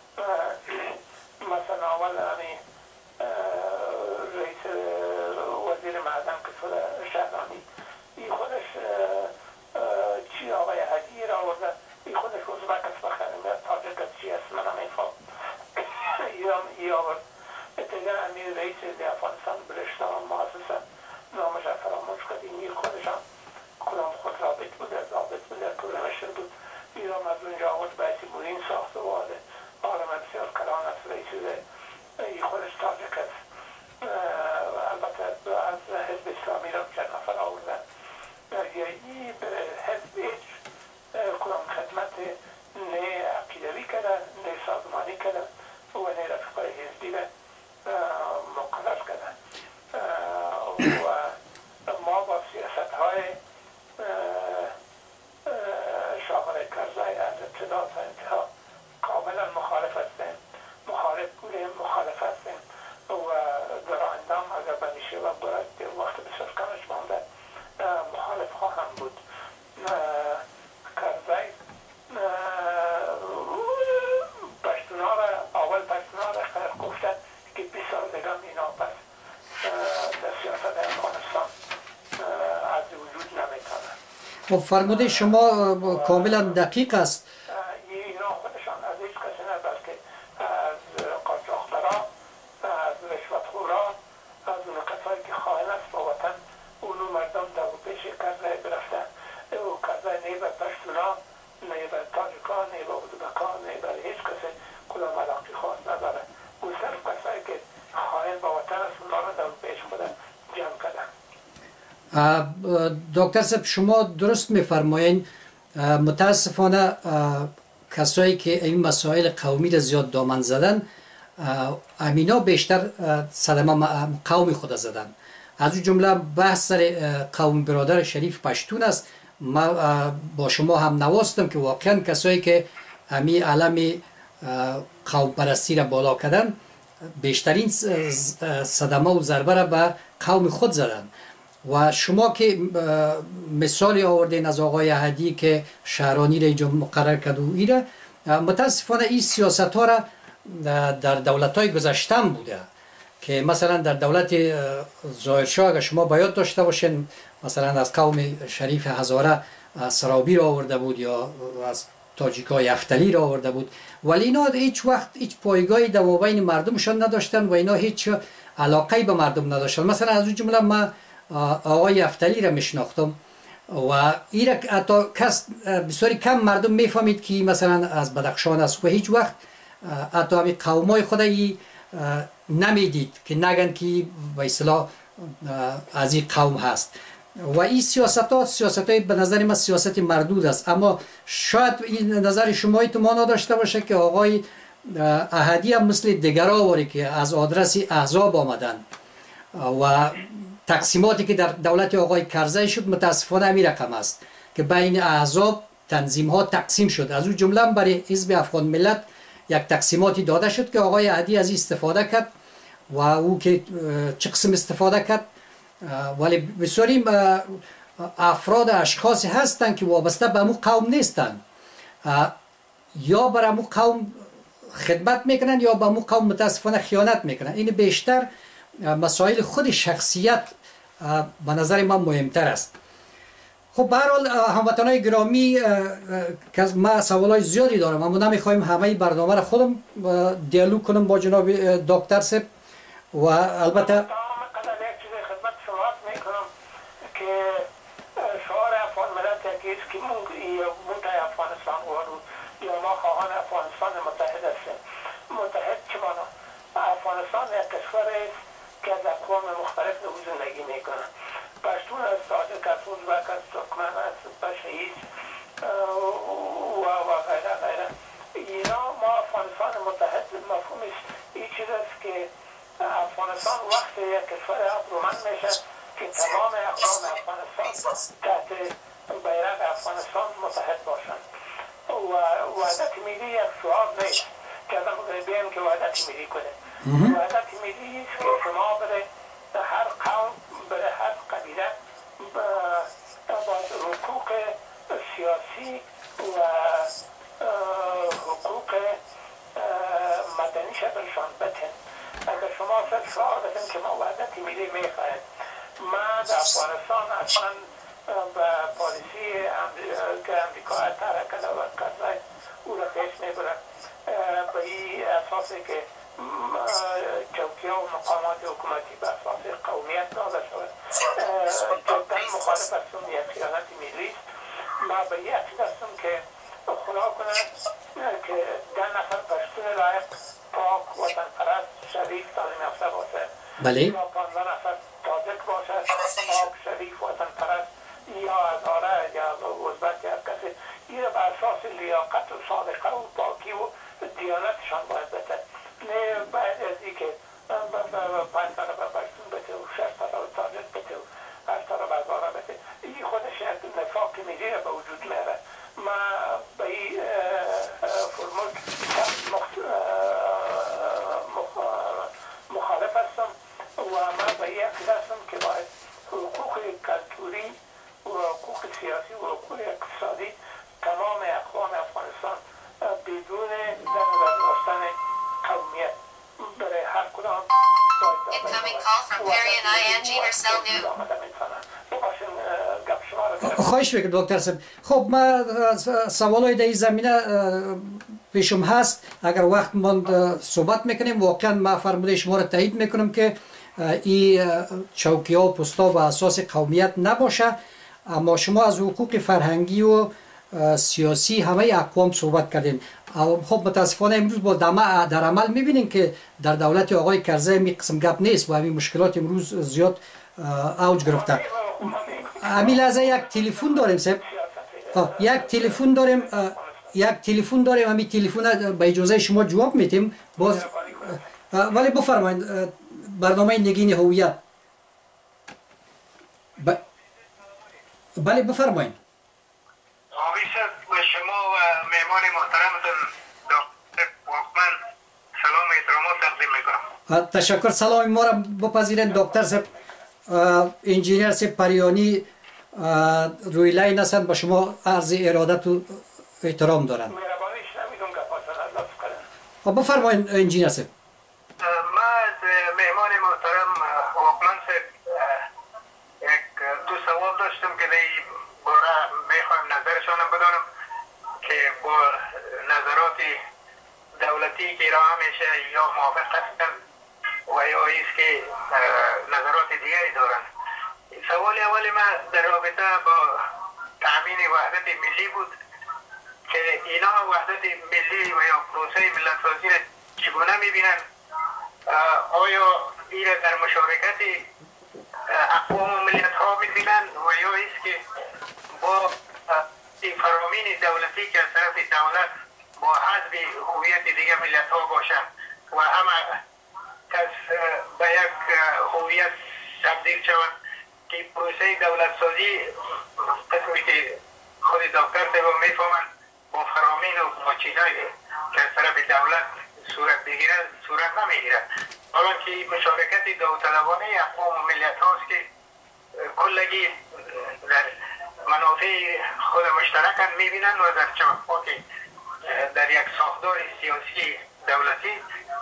مثلا اول همین رئیس وزیر معظم که شده شهرانی این خودش چی آقای احدی را آورده، این خودش ازبک است بخریم یا تاجک است چی است من هم اینفا ای آورد. دیگه امیر رئیس افغانستان برشتان محسسه نامش فراموش کرد. این خودش هم خود رابط بوده پرمشن بود. این را از اونجا آورد باعثی بورین ساخت و آرام بسیار کلان است رئیس این خودش تاجک است. البته از حزب اسلامی را چند نفر آوردن. این حزب هیچ کدام خدمت نه عقیدوی کردن نه سازمانی کردن و نه رفقای حزبی را مقرر کردن و ما با سیاست های شاه خب فرموده شما کاملا دقیق است. اینا خودشان از هیچ کسی نبست که از قاچاقبرا، از رشوتخورا، از اون کسایی که خائن است با وطن اونو مردم در پیش کرده برفتن. او کرده نه به پشتونا، نه به تاجیکان، نه به ازبکان، نه به هیچ کسی کدام علاقه خاص نداره. او صرف کسایی که خائن با وطن است اونا رو در پیش خود جمع کردن. دکتر صاحب شما درست میفرمایین. متاسفانه کسایی که این مسائل قومی را زیاد دامن زدن امینا بیشتر صدمه قوم خود زدن. از اون جمله بحث سر قوم برادر شریف پشتون است. ما با شما هم نواستم که واقعا کسایی که امی علم قوم پرستی را بالا کردن بیشترین صدمه و ضربه را به قوم خود زدن. و شما که مثالی آوردین از آقای احدی که شهرانی را اینجا مقرر کرد و ایره، متاسفانه این سیاست ها را در دولت های گذشتن بوده که مثلا در دولت ظاهرشاه اگر شما باید داشته باشین مثلا از قوم شریف هزاره سرابی را آورده بود یا از تاجیکای افتلی را آورده بود، ولی اینا هیچ وقت هیچ پایگاهی در مابین مردمشان نداشتن و اینا هیچ علاقه‌ای به مردم نداشتن. مثلا از اون جمله من آقای افتلی را میشناختم و این را حتی کس بسیاری کم مردم میفهمید که مثلا از بدخشان است و هیچ وقت حتی همین قومای خودی نمیدید که نگن که به اصطلاح از این قوم هست. و این سیاست های به نظر من سیاست مردود است. اما شاید این نظر شما تو ما نداشته باشه که آقای احدی هم مثل دیگرها واری که از آدرس احزاب آمدن و تقسیماتی که در دولت آقای کرزی شد متاسفانه همین رقم است که بین احزاب تنظیم ها تقسیم شد. از اون جمله برای حزب افغان ملت یک تقسیماتی داده شد که آقای احدی از این استفاده کرد و او که چه قسم استفاده کرد. ولی بسیاری افراد اشخاصی هستند که وابسته به امو قوم نیستند، یا بر امو قوم خدمت میکنن یا به امو قوم متاسفانه خیانت میکنن. این بیشتر مسائل خود شخصیت به نظر من مهمتر است. خب به هر حال هموطنان گرامی که ما سوالای زیادی دارم اما نمیخوایم همه برنامه را خودم دیالوگ کنم با جناب دکتر صاحب و البته که شعار افغان ملت یکی است که منتهی افغانستان وارو یا ما خواهان افغانستان متحد هستیم. متحد چه مانا؟ افغانستان یک کشور است که از اقوام مختلف زندگی میکنه. پشتون است، تاجیک است، ازبک است، ترکمن است، بشهیست و غیره غیره. اینا ما افغانستان متحد مفهومش این چیز است که افغانستان وقت یک کشور ابرومند میشه که تمام اقوام افغانستان تحت بیرق افغانستان متحد باشند. و وحدت ملی یک شعار نیست که آدم بگیم که وحدت ملی کنه. وحدت ملی است که شما بره هر قوم، بره هر قبیله با حقوق سیاسی و حقوق مدنی شبرشان بتن. اگر شما شعار بتن که ما وحدت ملی میخواهیم، ما در افغانستان اصلا به پالیسی که امریکا اطلاع کرده و کرده او را پیش میبرد به این اساسی که چوکی و مقامات حکومتی به اساس قومیت داده شود. جدا مخالف هستم یک خیانت ملی است. ما به این عقیده هستم که خدا کنه که 10 نفر پشتون لایق پاک وطن پرست شریف تعلیم یافته باشه، بله، یا 15 نفر تاجیک باشه پاک شریف وطن پرست، یا هزاره یا ازبک یا کسی. این به اساس لیاقت و صادقه و پاکی و دیانتشان باید بده، نه باید از این که 5 تا به پشتون بده و 6 تا به تاجیک بده و 8 تا به هزاره بده. این خودش یک نفاق ملی به وجود میاره. ما به این فرمول مخالف هستم و ما به این عقیده هستم که باید حقوق کلتوری و حقوق سیاسی و حقوق اقتصادی تمام اقوام افغانستان بدون داشتن قومیت برای هر کدام خواهش میکنم دکتر صاحب. خب ما سوالای در این زمینه پیشم هست، اگر وقت ماند صحبت میکنیم. واقعا ما فرموده شما را تایید میکنم که این چوکی ها و پستا و اساس قومیت نباشه، اما شما از حقوق فرهنگی و سیاسی همه اقوام صحبت کردین. خب متاسفانه امروز با در عمل میبینین که در دولت آقای کرزی می قسم گپ نیست و همین مشکلات امروز زیاد اوج گرفته. همین لحظه یک تلفن داریم صاحب، یک تلفن داریم همین تلفن به اجازه شما جواب میتیم باز، ولی بفرمایید برنامه نگین هویت. بله بفرمایید. به شما و مهمان محترمتون دکتر واکمن سلام احترامات تقدیم میکنم. تشکر. سلام ما را بپذیرید دکتر صاحب. انجینیر صاحب پریانی روی لین هستند، با شما عرض ارادت و احترام دارند. مهربانیش نمیدونم که پاسدار لطف کنم. بفرمایید انجینیر صاحب. ما از مهمان محترم واکمن صاحب یک دو سوال داشتم که در این باره میخوایم نظرشانم بدانم که با نظرات دولتی که را همیشه یا موافق هستن و یا ایست که نظرات دیگری دارن. سوال اولی ما در رابطه با تأمین وحدت ملی بود که اینا وحدت ملی و یا پروسه ملت سازی را چگونه میبینن؟ آیا این در مشارکت اقوام و ملت ها میبینن و یا ایست که با فرامین دولتی که از طرف دولت با حذف هویت دیگه ملت ها باشن و همه کس به یک هویت تبدیل شوند که پروسه دولت سازی قسمی که خود دکتر صاحب میفهمند با فرامین و با چیزایی که از طرف دولت صورت بگیره صورت نمیگیره. حالا که مشارکت داوطلبانه اقوام و ملت هاست که کلگی در منافع خود مشترکن میبینن و در چوکات در یک ساختار سیاسی دولتی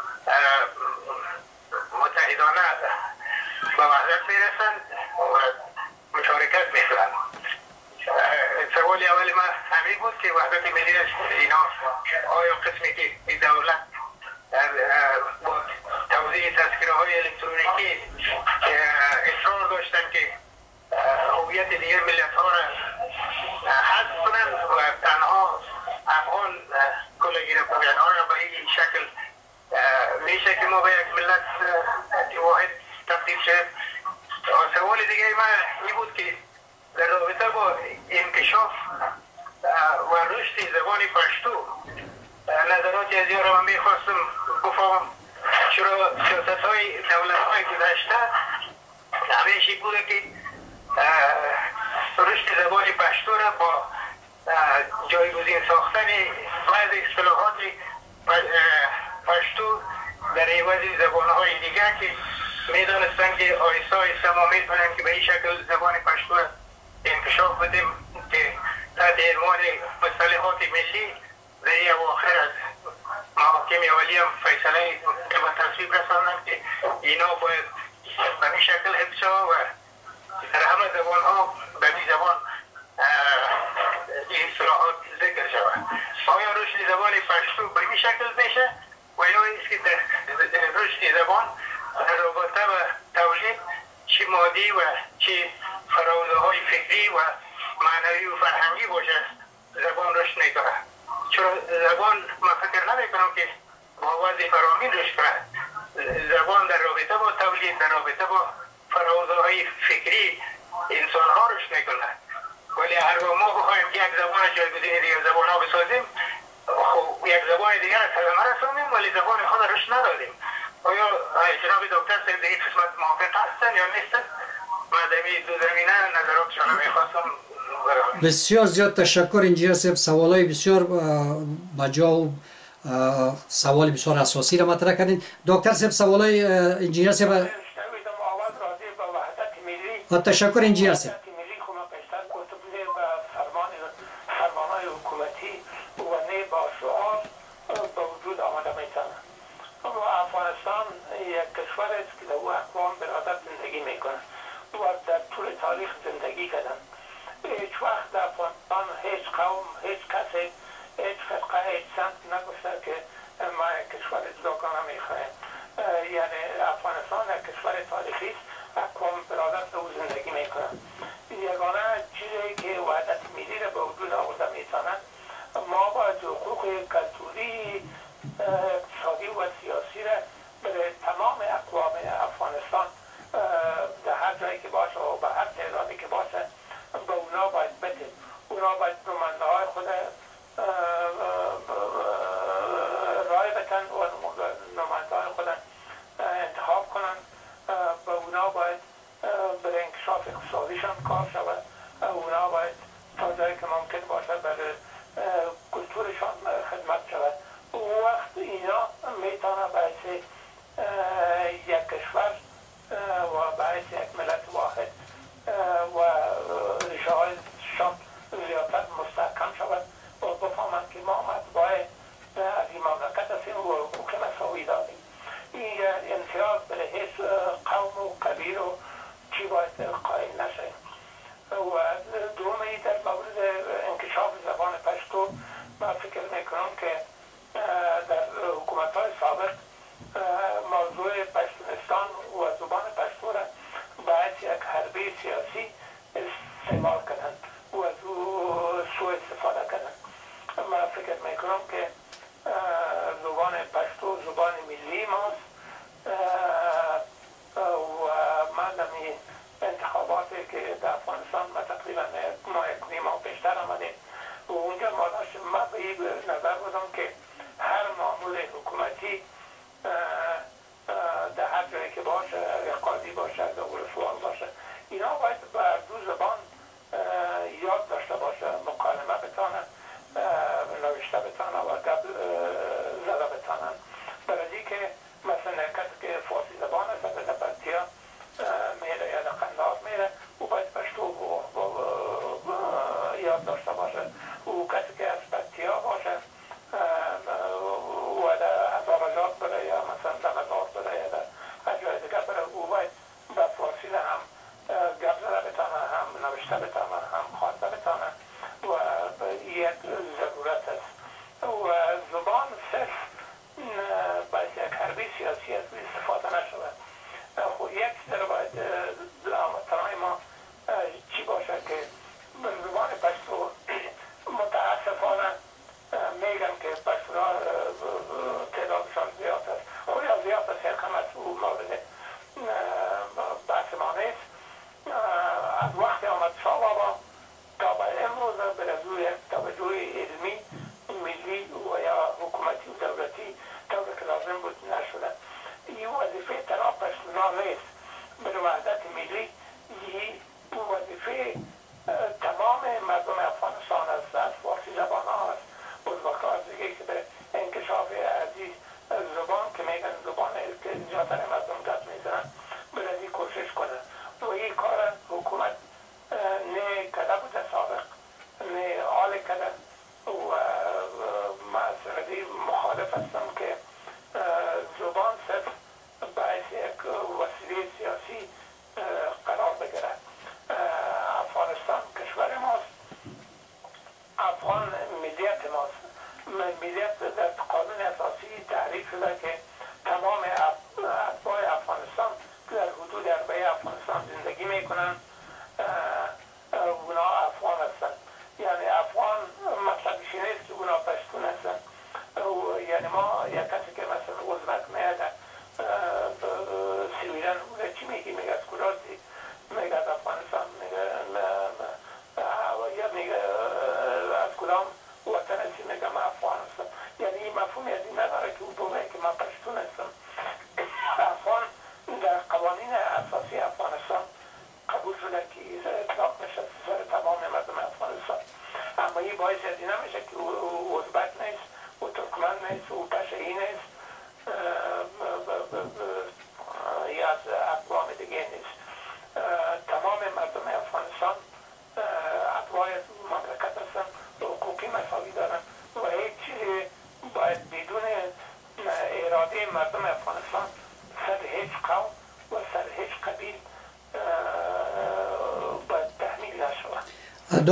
متحدانه به وحدت میرسند و مشارکت میکنند. سوال اولی ما همین بود که وحدت ملی اینا آیا قسمی که این دولت با توزیع تذکره های الکترونیکی اصرار داشتن که هویت دیگر ملت ها را حذف کنند و تنها افغان کلگی را باید آیا به این شکل میشه که ما به یک ملت واحد تبدیل شد. سوال دیگه ما این بود که در رابطه با انکشاف و رشد زبان پشتو نظراتی از یارو من میخواستم بفهمم چرا سیاست های دولت های گذشته همیشه بوده که رشد زبان پشتو را با جایگزین ساختن بعض اصطلاحات پشتو در عوض زبان های دیگر که میدانستن که آیسته آیسته ما میتونن که به این شکل زبان پشتو انکشاف بدیم که تحت عنوان مصطلحات ملی در این اواخر از محاکم اولی هم فیصله به تصویب رساندن که اینا باید به این شکل حفظ شود و در همه زبان ها به این زبان این اصطلاحات ذکر شود. آیا رشد زبان پشتو به این شکل میشه و یا ایست که در رشد زبان در رابطه به تولید چی مادی و چی فراوده های فکری و معنوی و فرهنگی باشه زبان رشد میکنه. چرا زبان من فکر نمیکنم که با وضع فرامین رشد کنه. زبان در رابطه با تولید در رابطه با فراوده های فکری انسان ها رشد میکنه. ولی هر ما بخوایم یک زبان جایگزین دیگر زبان ها بسازیم خب یک زبان دیگر از صدمه رسانیم ولی زبان خود رشد ندادیم. آیا جناب دکتر صاحب در این قسمت موافق هستن یا نیستن؟ من در این دو زمینه نظراتشان رو میخواستم. بسیار زیاد تشکر انجینیر صاحب. سوالای بسیار بجا و سوال بسیار اساسی را مطرح کردین. دکتر صاحب سوالای انجینیر صاحب. تشکر انجینیر صاحب. افغانستان یک کشور است که در او اقوام برادر زندگی میکنن و در طول تاریخ زندگی کردن. هیچ وقت رسوخ کلتوری اقتصادی و سیاسی را برای تمام اقوام افغانستان در هر جایی که باشه و به هر تعدادی که باشه به اونا باید بده. اونا باید نماینده های خود رای بتن و نماینده های خود انتخاب کنن. به اونا باید برای انکشاف اقتصادیشان کار شود. اونا باید تا جایی که ممکن باشه برای کلتورشان خدمت شود. اون وقت اینا میتونه باعث یک کشور و باعث یک ملت واحد و ریشه هایشان زیادتر مستحکم شود و بفهمند که ما اتباع از این مملکت هستیم و حقوق مساوی داریم. این امتیاز برای هیچ قوم و قبیل و چی باید قائل نشیم. و دومی در مورد انکشاف زبان پشتو من فکر میکنم که در حکومت های سابق موضوع پشتونستان و زبان پشتو را باعث یک حربه سیاسی استعمال کردن و از سوء استفاده کردن. من فکر میکنم که زبان پشتو زبان ملی ماست و من در انتخاباتی که در افغانستان ما تقریبا یک ماه پیشتر آمدیم و اونجا ما به این نظر بودم که هر معمول حکومتی در هر جایی که باشه، اگر قاضی باشه، اگر ولسوال باشه، اینا باید بر دو زبان یاد داشته باشه، مکالمه بتانه، نوشته بتانه و گپ زده بتانن. برای که مثلا کسی که فارسی زبان است به دپرتیا میره یا در قندهار میره او باید پشتو یاد داشته باشه. او کسی که از پرتیا باشه و در ازارجات بره یا مثلا در مزار بره یا در هر جای دیگه بره او باید به فارسی هم گپ زده بتانه، هم نوشته بتانه، هم خوانده بتانه و یک ضرورت است. و زبان صرف باید یک حربی سیاسی از استفاده نشود. خب یک در باید آمدتنهای ما چی باشه که زبان پشتو متاسفانه میگم که پشتونا تعدادشان زیاد است. خود یا زیاد است یک هم از او مورد بحث ما نیست. از وقتی آمد شاه بابا تا به امروز برزو یک توجه علمی ملی و یا حکومتی و دولتی طور که لازم بود نشده. این وظیفه تنها پشتونا نیست. به وحدت ملی این وظیفه تمام مردم افغانستان است. از فارسی زبان ها است ازبک‌ها از دیگه که به انکشاف عزیز زبان که میگن زبان که زیادتر مردم گپ میزنن برای کوشش کنه و این کار حکومت نه کده بوده سابق نه حال کده و من از مخالف هستم که زبان صرف باعث یک وسیله سیاسی قرار بگیره. افغانستان کشور ماست، افغان ملیت ماست. ملیت در قانون اساسی تعریف شده که تمام اتباع افغانستان که در حدود اربعه افغانستان زندگی میکنن اونا افغان هستن. یعنی افغان مطلبش نیست که اونا پشتون هستن. یعنی ما یک کسی که مثلا ازبک میاده سویدن چی میگی؟ میگه از کجاست؟ میگه از افغانستان. یا میگه از کدام وطن هستی؟ میگه من افغان هستم. یعنی این مفهومی از این نداره که او بگه که من پشتون هستم. افغان در قوانین اساسی افغانستان قبول شده که اطلاق نشه سر تمام مردم افغانستان. اما این باعث از این نمیشه که او ازبک نیست، او ترکمن نیست، او پشه‌ای نیست یا از اقوام دیگه نیست. تمام مردم افغانستان اتباع مملکت هستن و حقوقی مساوی دارن و هیچ چیزی باید بدون اراده مردم افغانستان سر هیچ قوم و سر هیچ قبیل باید تحمیل نشود.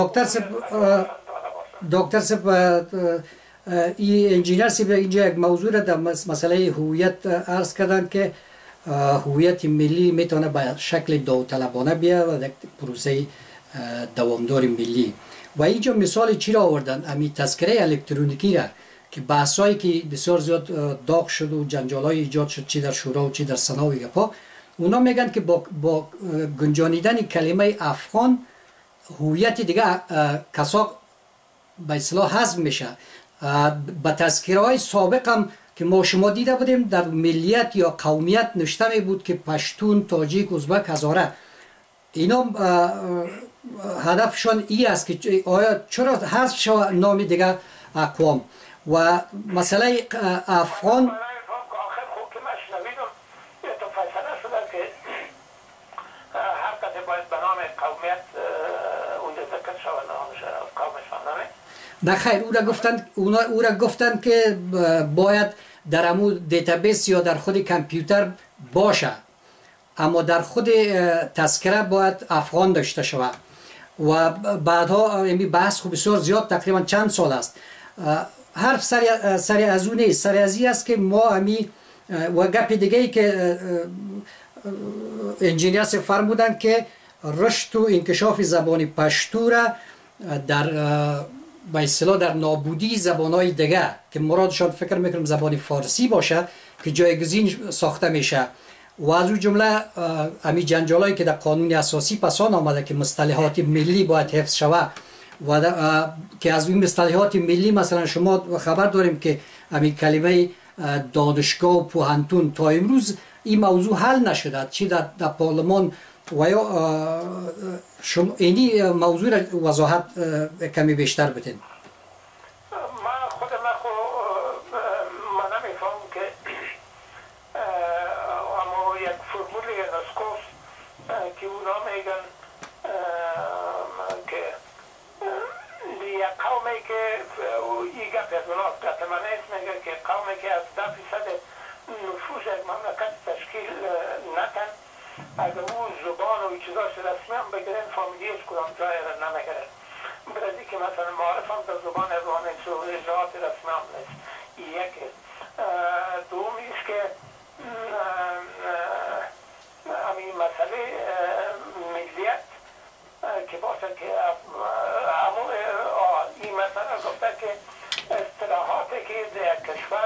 دکتر سب این انجینر سب اینجا یک موضوع را در مسئله هویت عرض کردن که هویت ملی میتونه به شکل داوطلبانه بیاد و یک پروسه دوامدار ملی و اینجا مثال چی را آوردن؟ امی تذکره الکترونیکی را که بحثایی که بسیار زیاد داغ شد و جنجالای ایجاد شد چی در شورا و چی در سنا و گپا، اونا میگن که با گنجانیدن کلمه افغان هویت دیگه کسا به اصطلاح حذف میشه. به تذکره‌های سابق هم که ما شما دیده بودیم در ملیت یا قومیت نوشته می بود که پشتون، تاجیک، ازبک، هزاره، اینا هدفشان ای است که آیا چرا حذف شد نام دیگه اقوام و مسئله افغان نه خیر، او را گفتند که باید در امو دیتابیس یا در خود کامپیوتر باشه، اما در خود تذکره باید افغان داشته شود و بعدها این بحث خوب بسیار زیاد تقریبا چند سال است. حرف سری از اون نیست، سری از این است که ما همی و گپ دیگه ای که انجینیر فرمودند که رشد و انکشاف زبان پشتو را در به اصطلاح در نابودی زبانهای دیگه که مرادشان فکر میکنم زبان فارسی باشه که جایگزین ساخته میشه و از اون جمله امی جنجالایی که در قانون اساسی پسان آمده که مصطلحات ملی باید حفظ شود و که از این مصطلحات ملی مثلا شما خبر داریم که امی کلمه دانشگاه و پوهنتون تا امروز این موضوع حل نشده، چی در پارلمان و یا شما اینی موضوع را وضاحت کمی بیشتر بدین. من نمیفهمم که اما یک فرمول نسکوس که اونا میگن که یک قومی که این گپ از اونا گپ من نیست، میگه که قومی که از 10% نفوذ یک مملکت تشکیل نکن، اگر اون زبان و چیزاش رسمی هم بگیرن فامیلیش کدام جای را نمیگیرن. برای که مثلا معارف هم در زبان افغانی اجراعات رسمی هم نیست. یکی دومی است که همین مسئله ملیت که باشه که این مسئله گفته که اصطلاحاتی که در کشور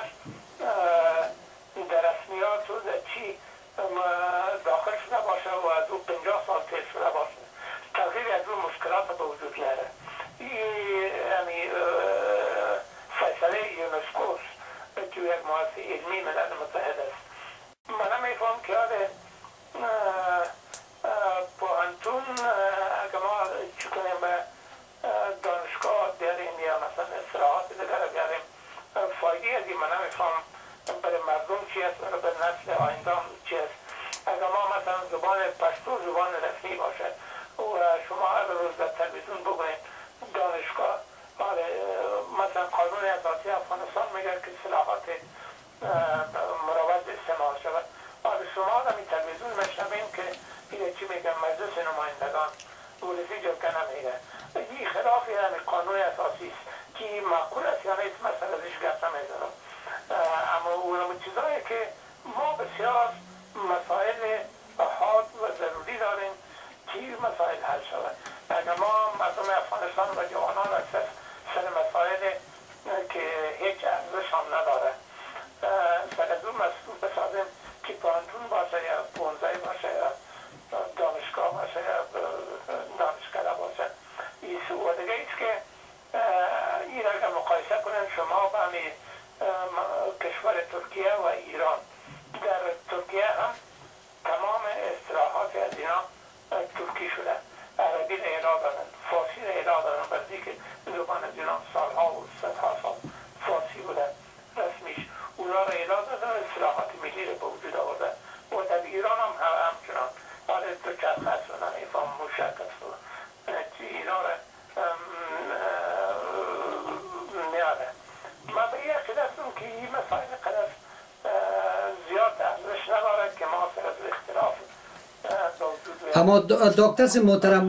در رسمیات و در چی داخل شده باشه و از او 50 سال پیش شده باشه، تغییر از اون مشکلات به وجود میاره. این فیصله یونسکو که یک مؤسسه علمی ملل متحد است. من نمیفهم که پوهنتون اگر ما چی کنیم به دانشگاه بیاریم یا مثلا اصطلاحات دیگر بیاریم، فایده از این من نمیفهم برای مردم چی است، برای نسل آینده چی است. اگر ما مثلا زبان پشتو زبان رسمی باشه و شما هر روز در تلویزیون بگویید دانشگاه، مثلا قانون اساسی افغانستان میگه که اصطلاحات مروت استعمال شود، شما در این تلویزیون میشنویم که این چی میگن مجلس نمایندگان ولسی جلکه نمیگه. این خلاف یعنی قانون اساسی است که معقول است یا نیست مثلا ازش گپ نمیزنم. اما اون چیزایی که ما بسیار مسائل حاد و ضروری داریم که این مسائل حل شود. اگر ما مردم افغانستان و جوانان اکثر سر مسائل که هیچ ارزش هم نداره سر از اون مسئول بسازیم که پوهنتون باشه یا پونزه باشه یا دانشگاه باشه یا دانشکده باشه. این سوال دیگه ایست که این اگر مقایسه کنیم شما با همین کشور ترکیه و ایران، در ترکیه هم تمام اصطلاحات از اینا ترکی شده، عربی را اعلا دارن، فارسی را اعلا دارن، برای که زبان از اینا سالها و صدها سال فارسی بوده رسمیش، اونا را اعلا دارن، اصطلاحات ملی را به وجود آورده و در ایران هم همچنان دو چرخ هست و نمیفهم موشک است و اینا را میاره. من به این عقیده هستم که این مسائل قدر زیاد ارزش نداره که ما سر از اختلاف اما دکتر محترم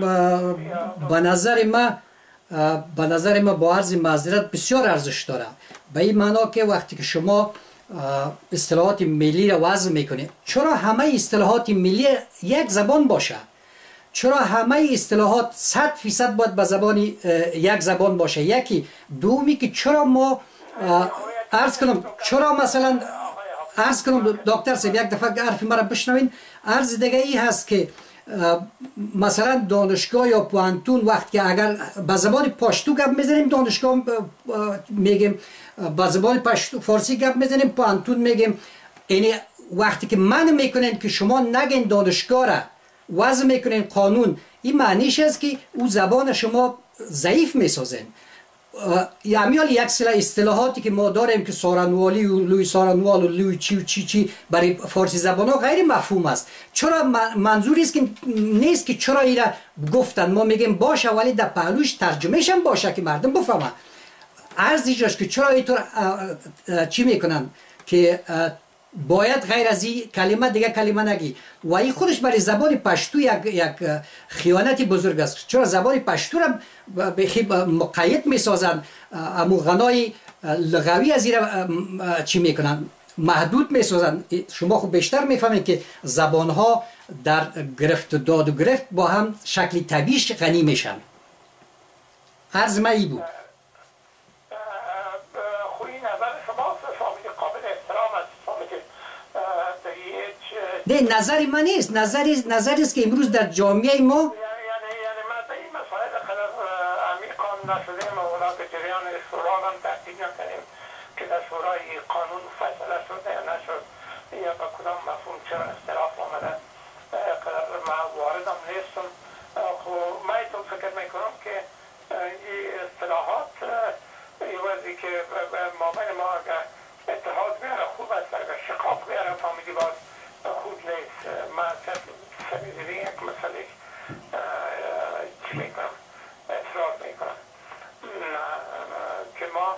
به نظر ما با عرض معذرت بسیار ارزش داره، به این معنا که وقتی که شما اصطلاحات ملی را وضع میکنید، چرا همه اصطلاحات ملی یک زبان باشه؟ چرا همه اصطلاحات 100% باید به زبان یک زبان باشه؟ یکی دومی که چرا ما عرض کنم چرا مثلا عرض کنم دکتر صاحب یک دفعه حرف مرا بشنوین. عرض دیگه ای هست که مثلا دانشگاه یا پوانتون وقت که اگر به زبان پشتو گپ میزنیم دانشگاه میگیم، به زبان پشتو فارسی گپ میزنیم پوانتون میگیم. یعنی وقتی که من میکنین که شما نگین دانشگاه را وضع میکنین قانون، این معنیش است که او زبان شما ضعیف میسازین. یعنی یک سری اصطلاحاتی که ما داریم که سارنوالی و لوی سارنوال و لوی چی و چی برای فارسی زبان ها غیر مفهوم است. چرا منظوری است که نیست که چرا اینا گفتن، ما میگیم باشه ولی در پهلوش ترجمهش هم باشه که مردم بفهمن. عرض اینجاست که چرا اینطور چی میکنن که باید غیر از این کلمه دیگه کلمه نگی و این خودش برای زبان پشتو یک خیانتی بزرگ است. چرا زبان پشتو را مقید میسازن، امو غنای لغوی از این چی میکنن محدود میسازن. شما خب بیشتر میفهمید که زبان ها در گرفت داد و گرفت با هم شکل طبیعیش غنی میشن. عرض ما ای بود. نه نظر من نیست، نظری است که امروز در جامعه ما یعنی ما به این مسائل خلاف عمیقان نشدیم و اونا به جریان شورا هم تحقیق نکنیم که در شورای قانون فیصله شد یا نشد یا به کدام مفهوم چرا اختلاف آمده. من واردم نیستم. من اینطور فکر میکنم که این اصطلاحات ایوازی که مابین ما اگر اتحاد بیاره خوب است، اگر شقاق بیاره فهمیدی باز خوب نیست. من سمیدی یک مسئله چی میکنم اصرار میکنم که ما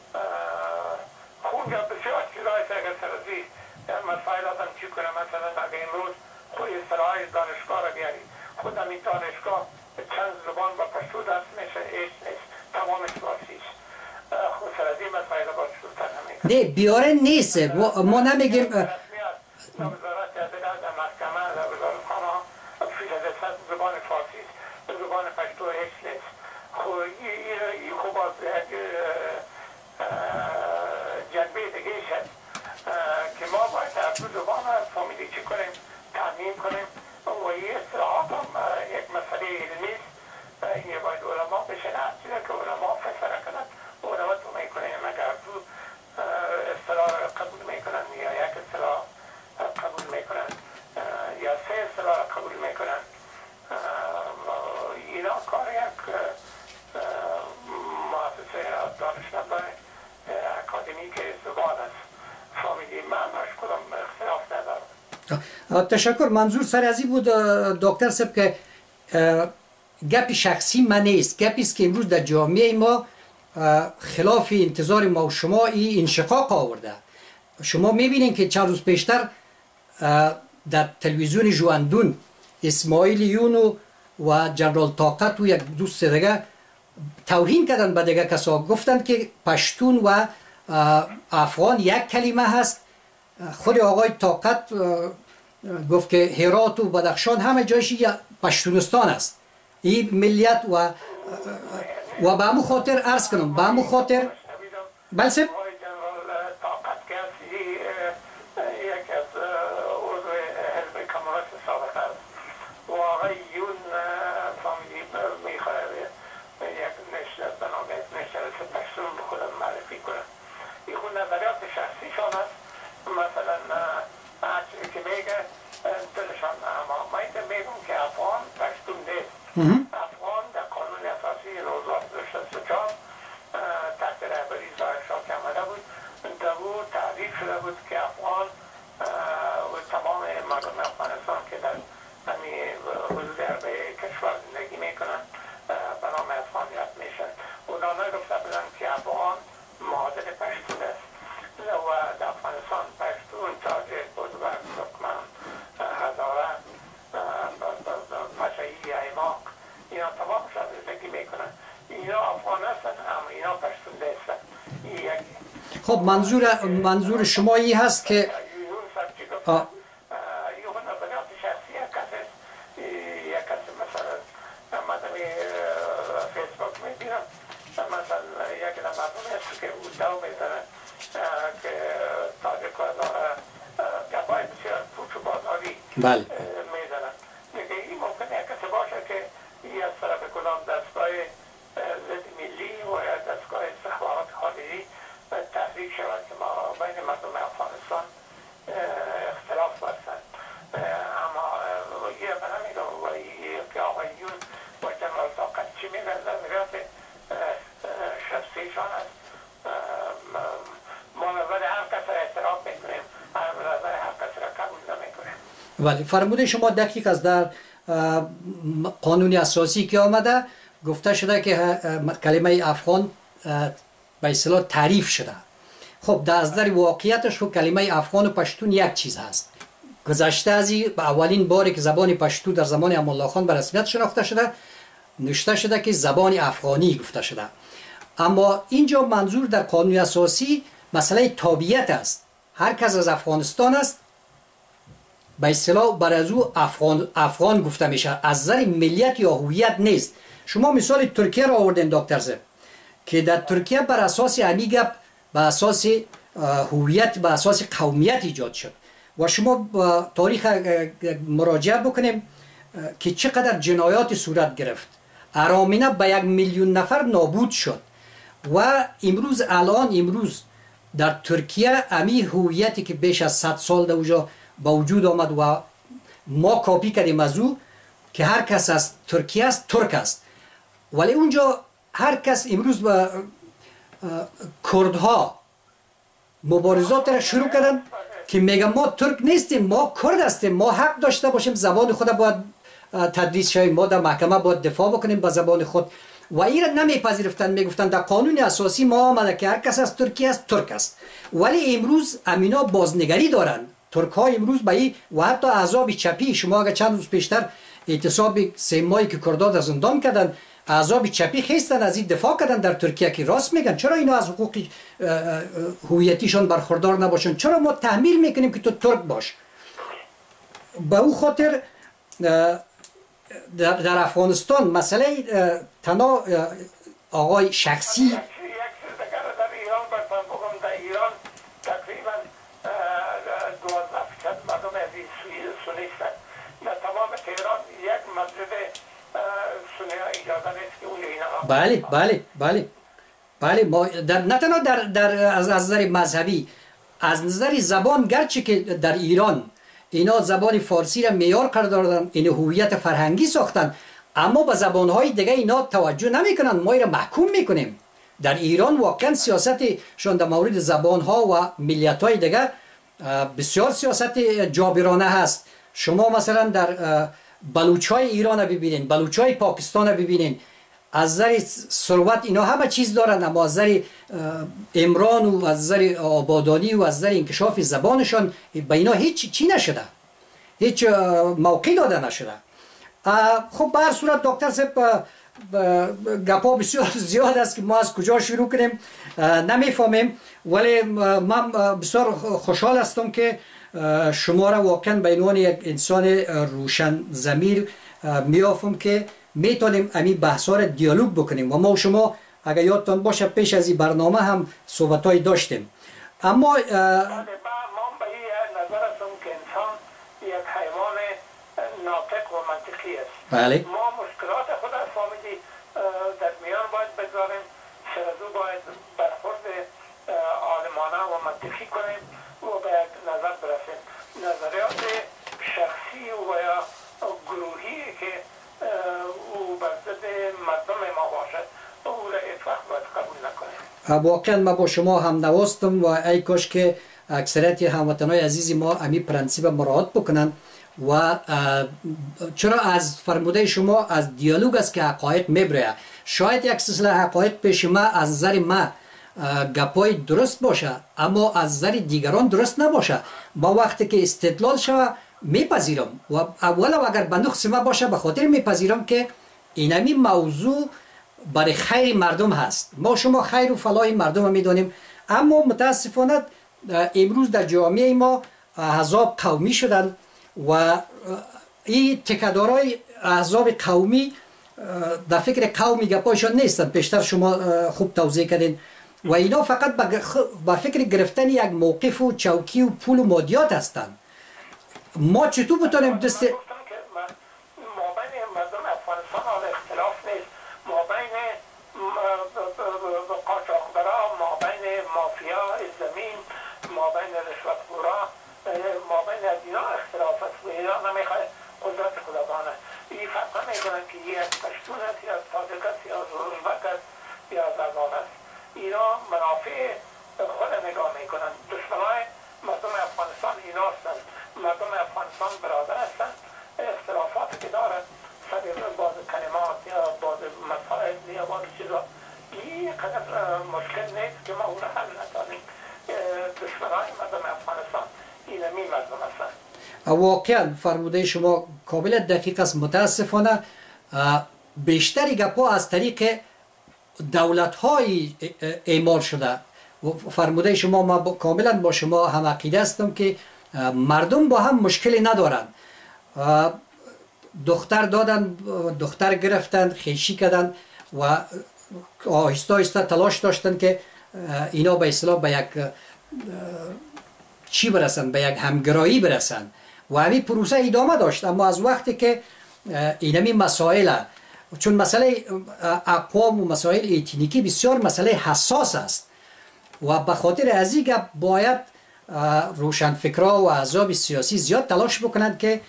خود یا بسیار چیزایی اگر سرزی مسائل آدم چی کنم. مثلا اگر امروز خود اصطلاحای دانشگاه را بیاری، خود همین دانشگاه چند زبان با پشتو دست میشه ایش نیست، تمامش فارسیش. خود سرزی مسائل با شروطر نمیکنم. نه بیاره نیست، ما نمیگیم وزارت عدالت در محکمه در وزارت خانه فیش از زبان فارسی است، زبان پشتو هیچ نیست. این خوب از جنبه دیگه شد که ما باید از دو زبان فامیلی چی کنیم تعمیم کنیم و این اصلاحات هم یک مسئله علمی است. این باید علما بشن چیزی که علما فیصله کنند علما تو میکنیم. اگر تو اصطلاح قبول میکنن یا یک اصطلاح قبول میکنن یا سه اصطلاح قبول میکنن، اینا کار یک مؤسسه دانشمندان اکادمیک زبان است. فامیلی من باش کدام اختلاف ندارم. تشکر. منظور سر ازی بود دکتر صاحب که گپی شخصی من نیست، گپی است که امروز در جامعه ما خلاف انتظار ما و شما این انشقاق آورده. شما میبینید که چند روز پیشتر در تلویزیون ژواندون اسماعیل یونو و جنرال طاقت و یک دوست دیگه توهین کردن به دیگه کسا، گفتند که پشتون و افغان یک کلمه هست. خود آقای طاقت گفت که هرات و بدخشان همه جایش پشتونستان است. این ملیت و به همون خاطر عرض کنم، به همون خاطر بلسه نظریات شخصیشان است. مثلا که میگه دلشان اما من میگم که افغان پشتون نیست. افغان در قانون اساسی 1964 تحت رهبری ظاهر شاه که آمده بود در او تعریف شده بود که افغان و تمام مردم افغانستان که در همین حدود عربه کشور زندگی میکنن به نام افغانیت میشن. اونا نگفته بودن که افغان معادل پشتون است و در افغانستان پشتون، تاجک، ازبک، ترکمن، هزاره، پشه‌ای، ایماق اینا تمام شد زندگی میکنن. اینا افغان هستن اما اینا پشتون نیستن. خب منظور شما ای هست که نظریات شخصی یک کسی مثلا من در فیسبوک میبینم مثلا یک مردم هست که او دو میزنه گپای بسیار پوچ و بازاری بله میزنن. میگه این ممکنه کسی باشه که یه از طرف کدام دستگاه ضد ملی و یا دستگاه استخبارات خارجی تحریک شود که ما بین مردم افغانستان اختلاف برسند. اما یه برمیگه و که آقایون و جنرال طاقت چی میگن در نظریات شخصیشان است. ما نظر هر کس را احترام میکنیم، نظر هر کس را قبول نمیکنیم. ولی فرموده شما دقیق است. در قانون اساسی که آمده گفته شده که کلمه افغان به اصطلاح تعریف شده. خب در از در واقعیتش خب کلمه افغان و پشتون یک چیز هست. گذشته از به اولین باری که زبان پشتو در زمان امان الله خان به رسمیت شناخته شده نوشته شده که زبان افغانی گفته شده. اما اینجا منظور در قانون اساسی مسئله تابعیت است. هر کس از افغانستان است به اصطلاح بر از او افغان گفته میشه، از نظر ملیت یا هویت نیست. شما مثال ترکیه را آوردین دکتر زب که در ترکیه بر اساس همین گپ بر اساس هویت بر اساس قومیت ایجاد شد و شما تاریخ مراجعه بکنیم که چقدر جنایات صورت گرفت. ارامنه به 1 میلیون نفر نابود شد و امروز در ترکیه امی هویتی که بیش از 100 سال در اونجا با وجود آمد و ما کاپی کردیم از او که هر کس از ترکیه است ترک است. ولی اونجا هر کس امروز با کردها مبارزات را شروع کردن که میگن ما ترک نیستیم، ما کرد هستیم، ما حق داشته باشیم زبان خود باید تدریس شویم، ما در محکمه باید دفاع بکنیم با زبان خود و این را نمیپذیرفتن. میگفتن در قانون اساسی ما آمده که هر کس از ترکیه است ترک است. ولی امروز امینا بازنگری دارن ترک ها امروز به این و حتی احزاب چپی، شما اگر چند روز پیشتر اعتصاب 3 ماهی که کردها در زندان کردن، احزاب چپی خیستن از این دفاع کردن در ترکیه که راست میگن چرا اینا از حقوق هویتیشون برخوردار نباشن، چرا ما تحمیل میکنیم که تو ترک باش. به او خاطر در افغانستان مسئله تنها آقای شخصی یک چیز دیگر در ایران برتان بگم، در ایران تقریبا 12% مردم از این سنیستن. در تمام تهران یک مسجد سنی ها اجازه نیست که اون اینا بله ما نه تنها از نظر مذهبی، از نظر زبان گرچه که در ایران اینا زبان فارسی را معیار قرار دادن، این هویت فرهنگی ساختن، اما به زبانهای دیگه اینا توجه نمیکنن، ما را محکوم میکنیم. در ایران واقعا سیاستشون در مورد زبانها و ملیت‌های دیگه بسیار سیاست جابرانه هست. شما مثلا در بلوچ‌های ایران رو ببینین، بلوچ‌های پاکستان رو ببینین، از نظر ثروت اینا همه چیز دارن، اما از نظر عمران و از نظر آبادانی و از نظر انکشاف زبانشان به اینا هیچ چی نشده، هیچ موقعی داده نشده. خب به هر صورت دکتر صاحب گپا بسیار زیاد است که ما از کجا شروع کنیم نمیفهمیم، ولی من بسیار خوشحال هستم که شما را واقعا به عنوان یک انسان روشن ضمیر میافم که میتونیم امی بحثا را دیالوگ بکنیم و ما و شما اگر یادتان باشه پیش از این برنامه هم صحبت‌های داشتیم. اما ما به این نظر هستم که انسان یک حیوان ناطق و منطقی است. بله. ما مشکلات خود از فامیلی در میان باید بگذاریم، سر از او باید برخورد عالمانه و منطقی کنیم و به یک نظر برسیم. نظریات شخصی و یا گروهی که او بر ضد مردم ما باشد او را هیچ وقت باید قبول نکنیم. واقعا ما با شما هم نواستم و ای کاش که اکثریت هموطنان عزیز ما امی پرنسیب مراعات بکنن و چرا از فرموده شما از دیالوگ است که حقایق میبره. شاید یک سلسله حقایق پیش ما از نظر ما گپای درست باشه اما از نظر دیگران درست نباشه. ما وقتی که استدلال شوه میپذیرم و اولا اگر به نقص ما باشه به خاطر میپذیرم که اینمی موضوع برای خیر مردم هست. ما شما خیر و فلاح مردم رو میدانیم، اما متاسفانه امروز در جامعه ما احزاب قومی شدن و این تکدارای احزاب قومی در فکر قومی گپایشان نیستن. پیشتر شما خوب توضیح کردین و اینا فقط با فکر گرفتن یک موقف و چوکی و پول و مادیات هستند. ما چطور بتونیم دست ما بین مردم افغانستان حال اختلاف نیست، ما بین قاچاقبرا، ما بین مافیا زمین، ما بین رشوتخورا، ما بین از اینا اختلاف است و اینا نمیخواه قدرت خداوانه. این فرق نمیکنن که یک پشتون است یا تاجک است یا ازبک است یا زربان است. اینا منافع خود نگاه میکنن. دشمنای مردم افغانستان اینا هستند. مردم افغانستان برادر هستند. اختلافاتی که دارند سر بعض کلمات یا بعض مسائل یا بعض چیزا این قدر مشکل نیست که ما اون حل نداریم. دشمنای مردم افغانستان اینمی مردم هستند. واقعا فرموده شما کاملا دقیق است. متاسفانه بیشتری گپا از طریق دولت های اعمال شده. فرموده شما ما کاملا با شما هم عقیده هستم که مردم با هم مشکلی ندارند. دختر دادن، دختر گرفتن، خیشی کردن و آهسته آهسته تلاش داشتن که اینا به اصطلاح به یک چی برسن، به یک همگرایی برسن و همین پروسه ادامه داشت. اما از وقتی که اینمی مسائل، چون مسئله اقوام و مسائل ایتنیکی بسیار مسئله حساس است و به خاطر از این گپ باید روشنفکرها و احزاب سیاسی زیاد تلاش بکنند که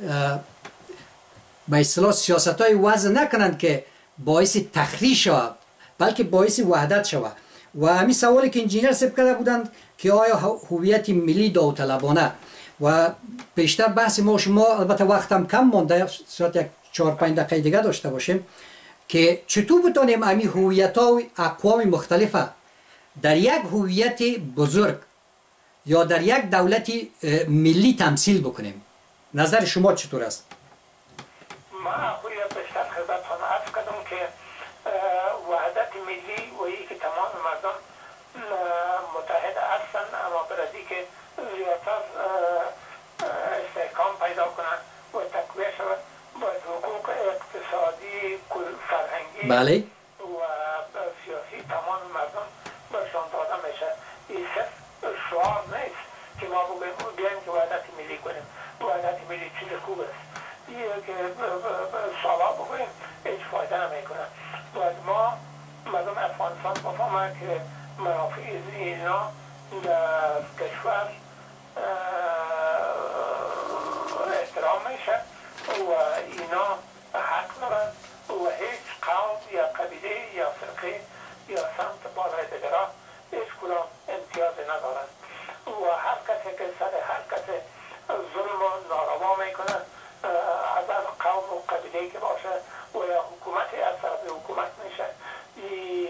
به اصطلاح سیاست‌های وضع نکنند که باعث تخریب شود بلکه باعث وحدت شود. و همین سوالی که انجینیر سب کرده بودند که آیا هویت ملی داوطلبانه و بیشتر بحث ما شما البته وقتم کم مونده، شاید یک 4-5 دقیقه دیگه داشته باشیم که چطور بتونیم همین هویت‌ها و اقوام مختلفه در یک هویت بزرگ یا در یک دولت ملی تمثیل بکنیم. نظر شما چطور است؟ من خوی بیشتر خدمتتان عرض کردم که وحدت ملی و ای که تمام مردم متحد هستند، اما برای که زیادتر استحکام پیدا کنند و تقویه شود باید حقوق اقتصادی، فرهنگی بله و سیاسی تمام مردم برشان داده میشه. این صرف شعار نیست که ما بگیم که وحدت ملی کنیم. وحدت ملی چیز خوب است. که سالا بگویم هیچ فایده نمیکنه. باید ما مردم افغانستان بفهمن که منافع اینا در کشور احترام میشه و اینا حق دارن و هیچ قوم یا قبیله یا فرقه یا سمت بالای دیگرها هیچ کدام امتیازی ندارن و هر کسی که سر هر کسی ظلم و ناروا میکنه از قوم و قبیله که باشه و یا حکومت از طرف حکومت میشه، این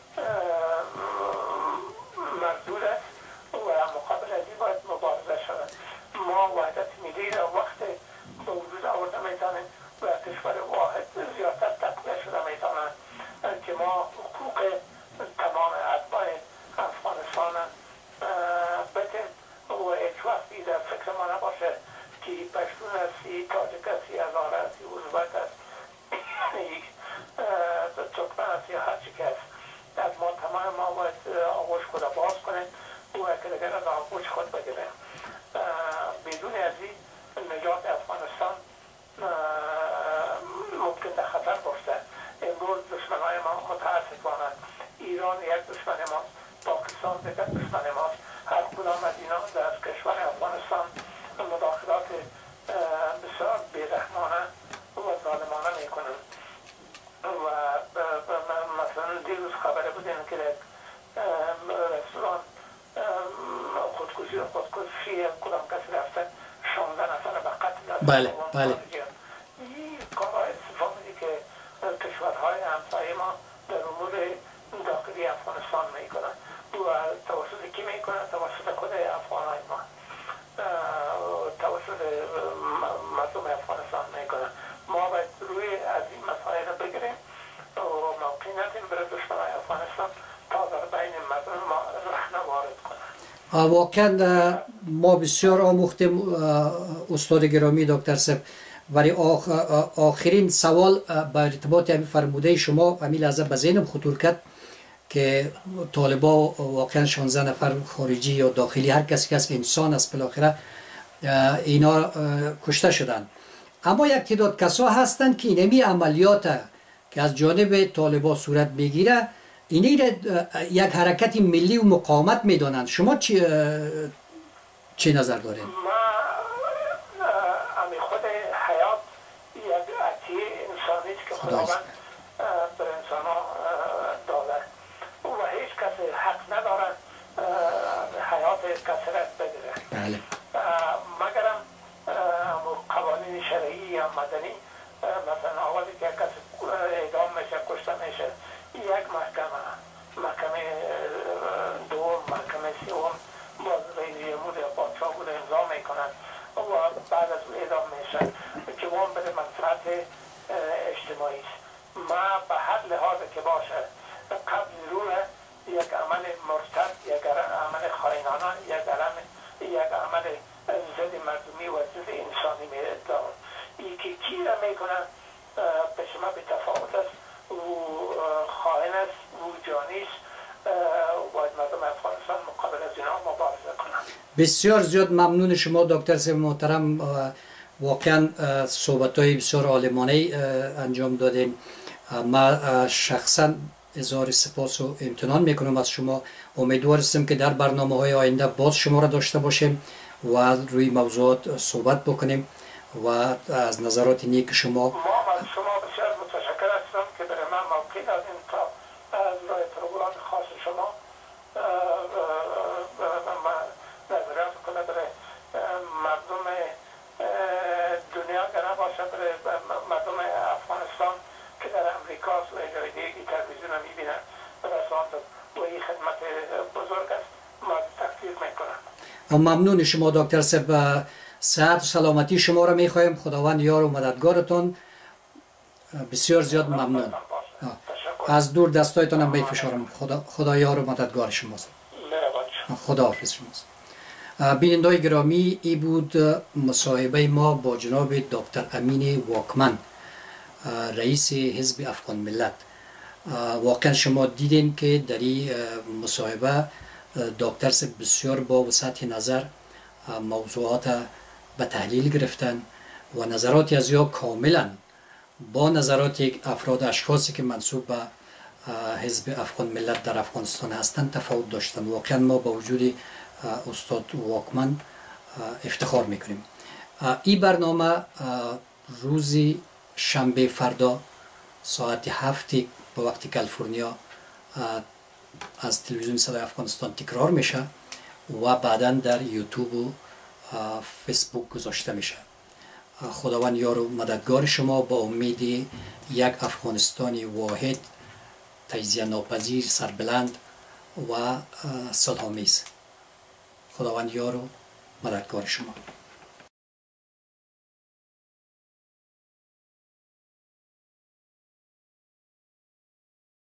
مردود است و مقابل از این باید مبارزه شود. ما وحدت ملی را وقت به وجود آورده میتونیم و کشور واحد زیادتر تقویه شده میتونن که ما حقوق تمام اتباع افغانستان بدیم و هیچ وقتی در فکر ما نباشه که پشتون هستی، تاجک هستی، هزار هستی، ازبک است، ترکمن است یا هر چی که است. از ما تمام ما باید آغوش خود باز کنیم و که دیگر از آغوش خود بگیریم. بدون از این نجات افغانستان ممکن در خطر باشه. امروز دشمنای ما متاسفانه ایران یک دشمن ماست، پاکستان دیگر دشمن ماست. هر کدام از اینا در کشور افغانستان مداخلات بسیار بیرحمانه و ظالمانه میکنن و مثلا دیروز خبره بودین که رستوران خودکشی کدام کسی رفته 16 نفر به قتل. بله بله. این کارهای استفاده که کشورهای همسایه ما در امور داخلی افغانستان میکنن و توسط کی میکنن؟ توسط خود افغانهای ما، توسط مردم افغانستان میکنن. ما باید روی از این مسائل بگیریم و موقعیت برای دشمنای افغانستان تا در بین مردم ما رخنه وارد کنن. واقعا ما بسیار آموختیم استاد گرامی دکتر صاحب، ولی آخرین سوال با ارتباط همین فرموده شما همین لحظه به ذهنم خطور کرد که طالبا واقعا 16 نفر خارجی یا داخلی هر کسی که از انسان است بالاخره اینا کشته شدن. اما یک تعداد کسا هستند که اینمی عملیات که از جانب طالبا صورت بگیره اینی یک حرکت ملی و مقاومت میدانند. شما چه نظر دارید؟ امی خود حیات یک عطیه انسانی است که خداوند بر انسان ها داده و هیچ کسی حق نداره حیات کسی را بگیره. بله. مگرم قوانین شرعی یا مدنی مثلا اولی که کسی اعدام میشه کشته میشه یک محکمه دوم محکمه سوم باز رئیس جمهور یا پادشاه بود امضا میکنن و بعد از اعدام میشه جوان به منفعت اجتماعی است. ما به هر لحاظ که باشه قبل روح یک عمل مرتد، یک عمل خائنانه، یک عمل ضد مردمی و ضد انسانی میدارم. یکی کی را میکنه به شما به تفاوت است و خائن است و جانی است و مردم افغانستان مقابل از اینا مبارزه کنند. بسیار زیاد ممنون شما دکتر صاحب محترم. واقعا صحبت‌های بسیار عالمانه انجام دادیم. ما شخصا اظهار سپاس و امتنان میکنم از شما. امیدوار هستم که در برنامه‌های آینده باز شما را داشته باشیم و روی موضوعات صحبت بکنیم و از نظرات نیک شما ما از شما بسیار متشکر هستم که برای من موقع دادیم تا از راه پروگرام خاص شما نظریات کنه برای مردم دنیا که نباشه برای مردم افغانستان که در امریکا و جای دیگه تلویزیون رو میبینن رسانه و این خدمت بزرگ است ما تقدیر میکنم. ممنون شما دکتر صاحب. صحت و سلامتی شما را میخوایم. خداوند یار و مددگارتون. بسیار زیاد ممنون. از دور دستایتان هم میفشارم. خدا یار و مددگار شماست. خدا حافظ شماست. بینندگان گرامی، ای بود مصاحبه ما با جناب دکتر امین واکمن، رئیس حزب افغان ملت. واقعا شما دیدین که در این مصاحبه دکتر صاحب بسیار با وسعت نظر موضوعات به تحلیل گرفتن و نظراتی از یا کاملا با نظرات افراد اشخاصی که منسوب به حزب افغان ملت در افغانستان هستند تفاوت داشتن. واقعا ما با وجود استاد واکمن افتخار میکنیم. این برنامه روزی شنبه فردا ساعت 7 به وقت کالیفرنیا از تلویزیون صدای افغانستان تکرار میشه و بعدا در یوتیوب و فیسبوک گذاشته میشه. خداوند یار و مددگار شما با امید یک افغانستانی واحد، تجزیه ناپذیر، سربلند و صلح‌آمیز. خداوند یار و مددگار شما.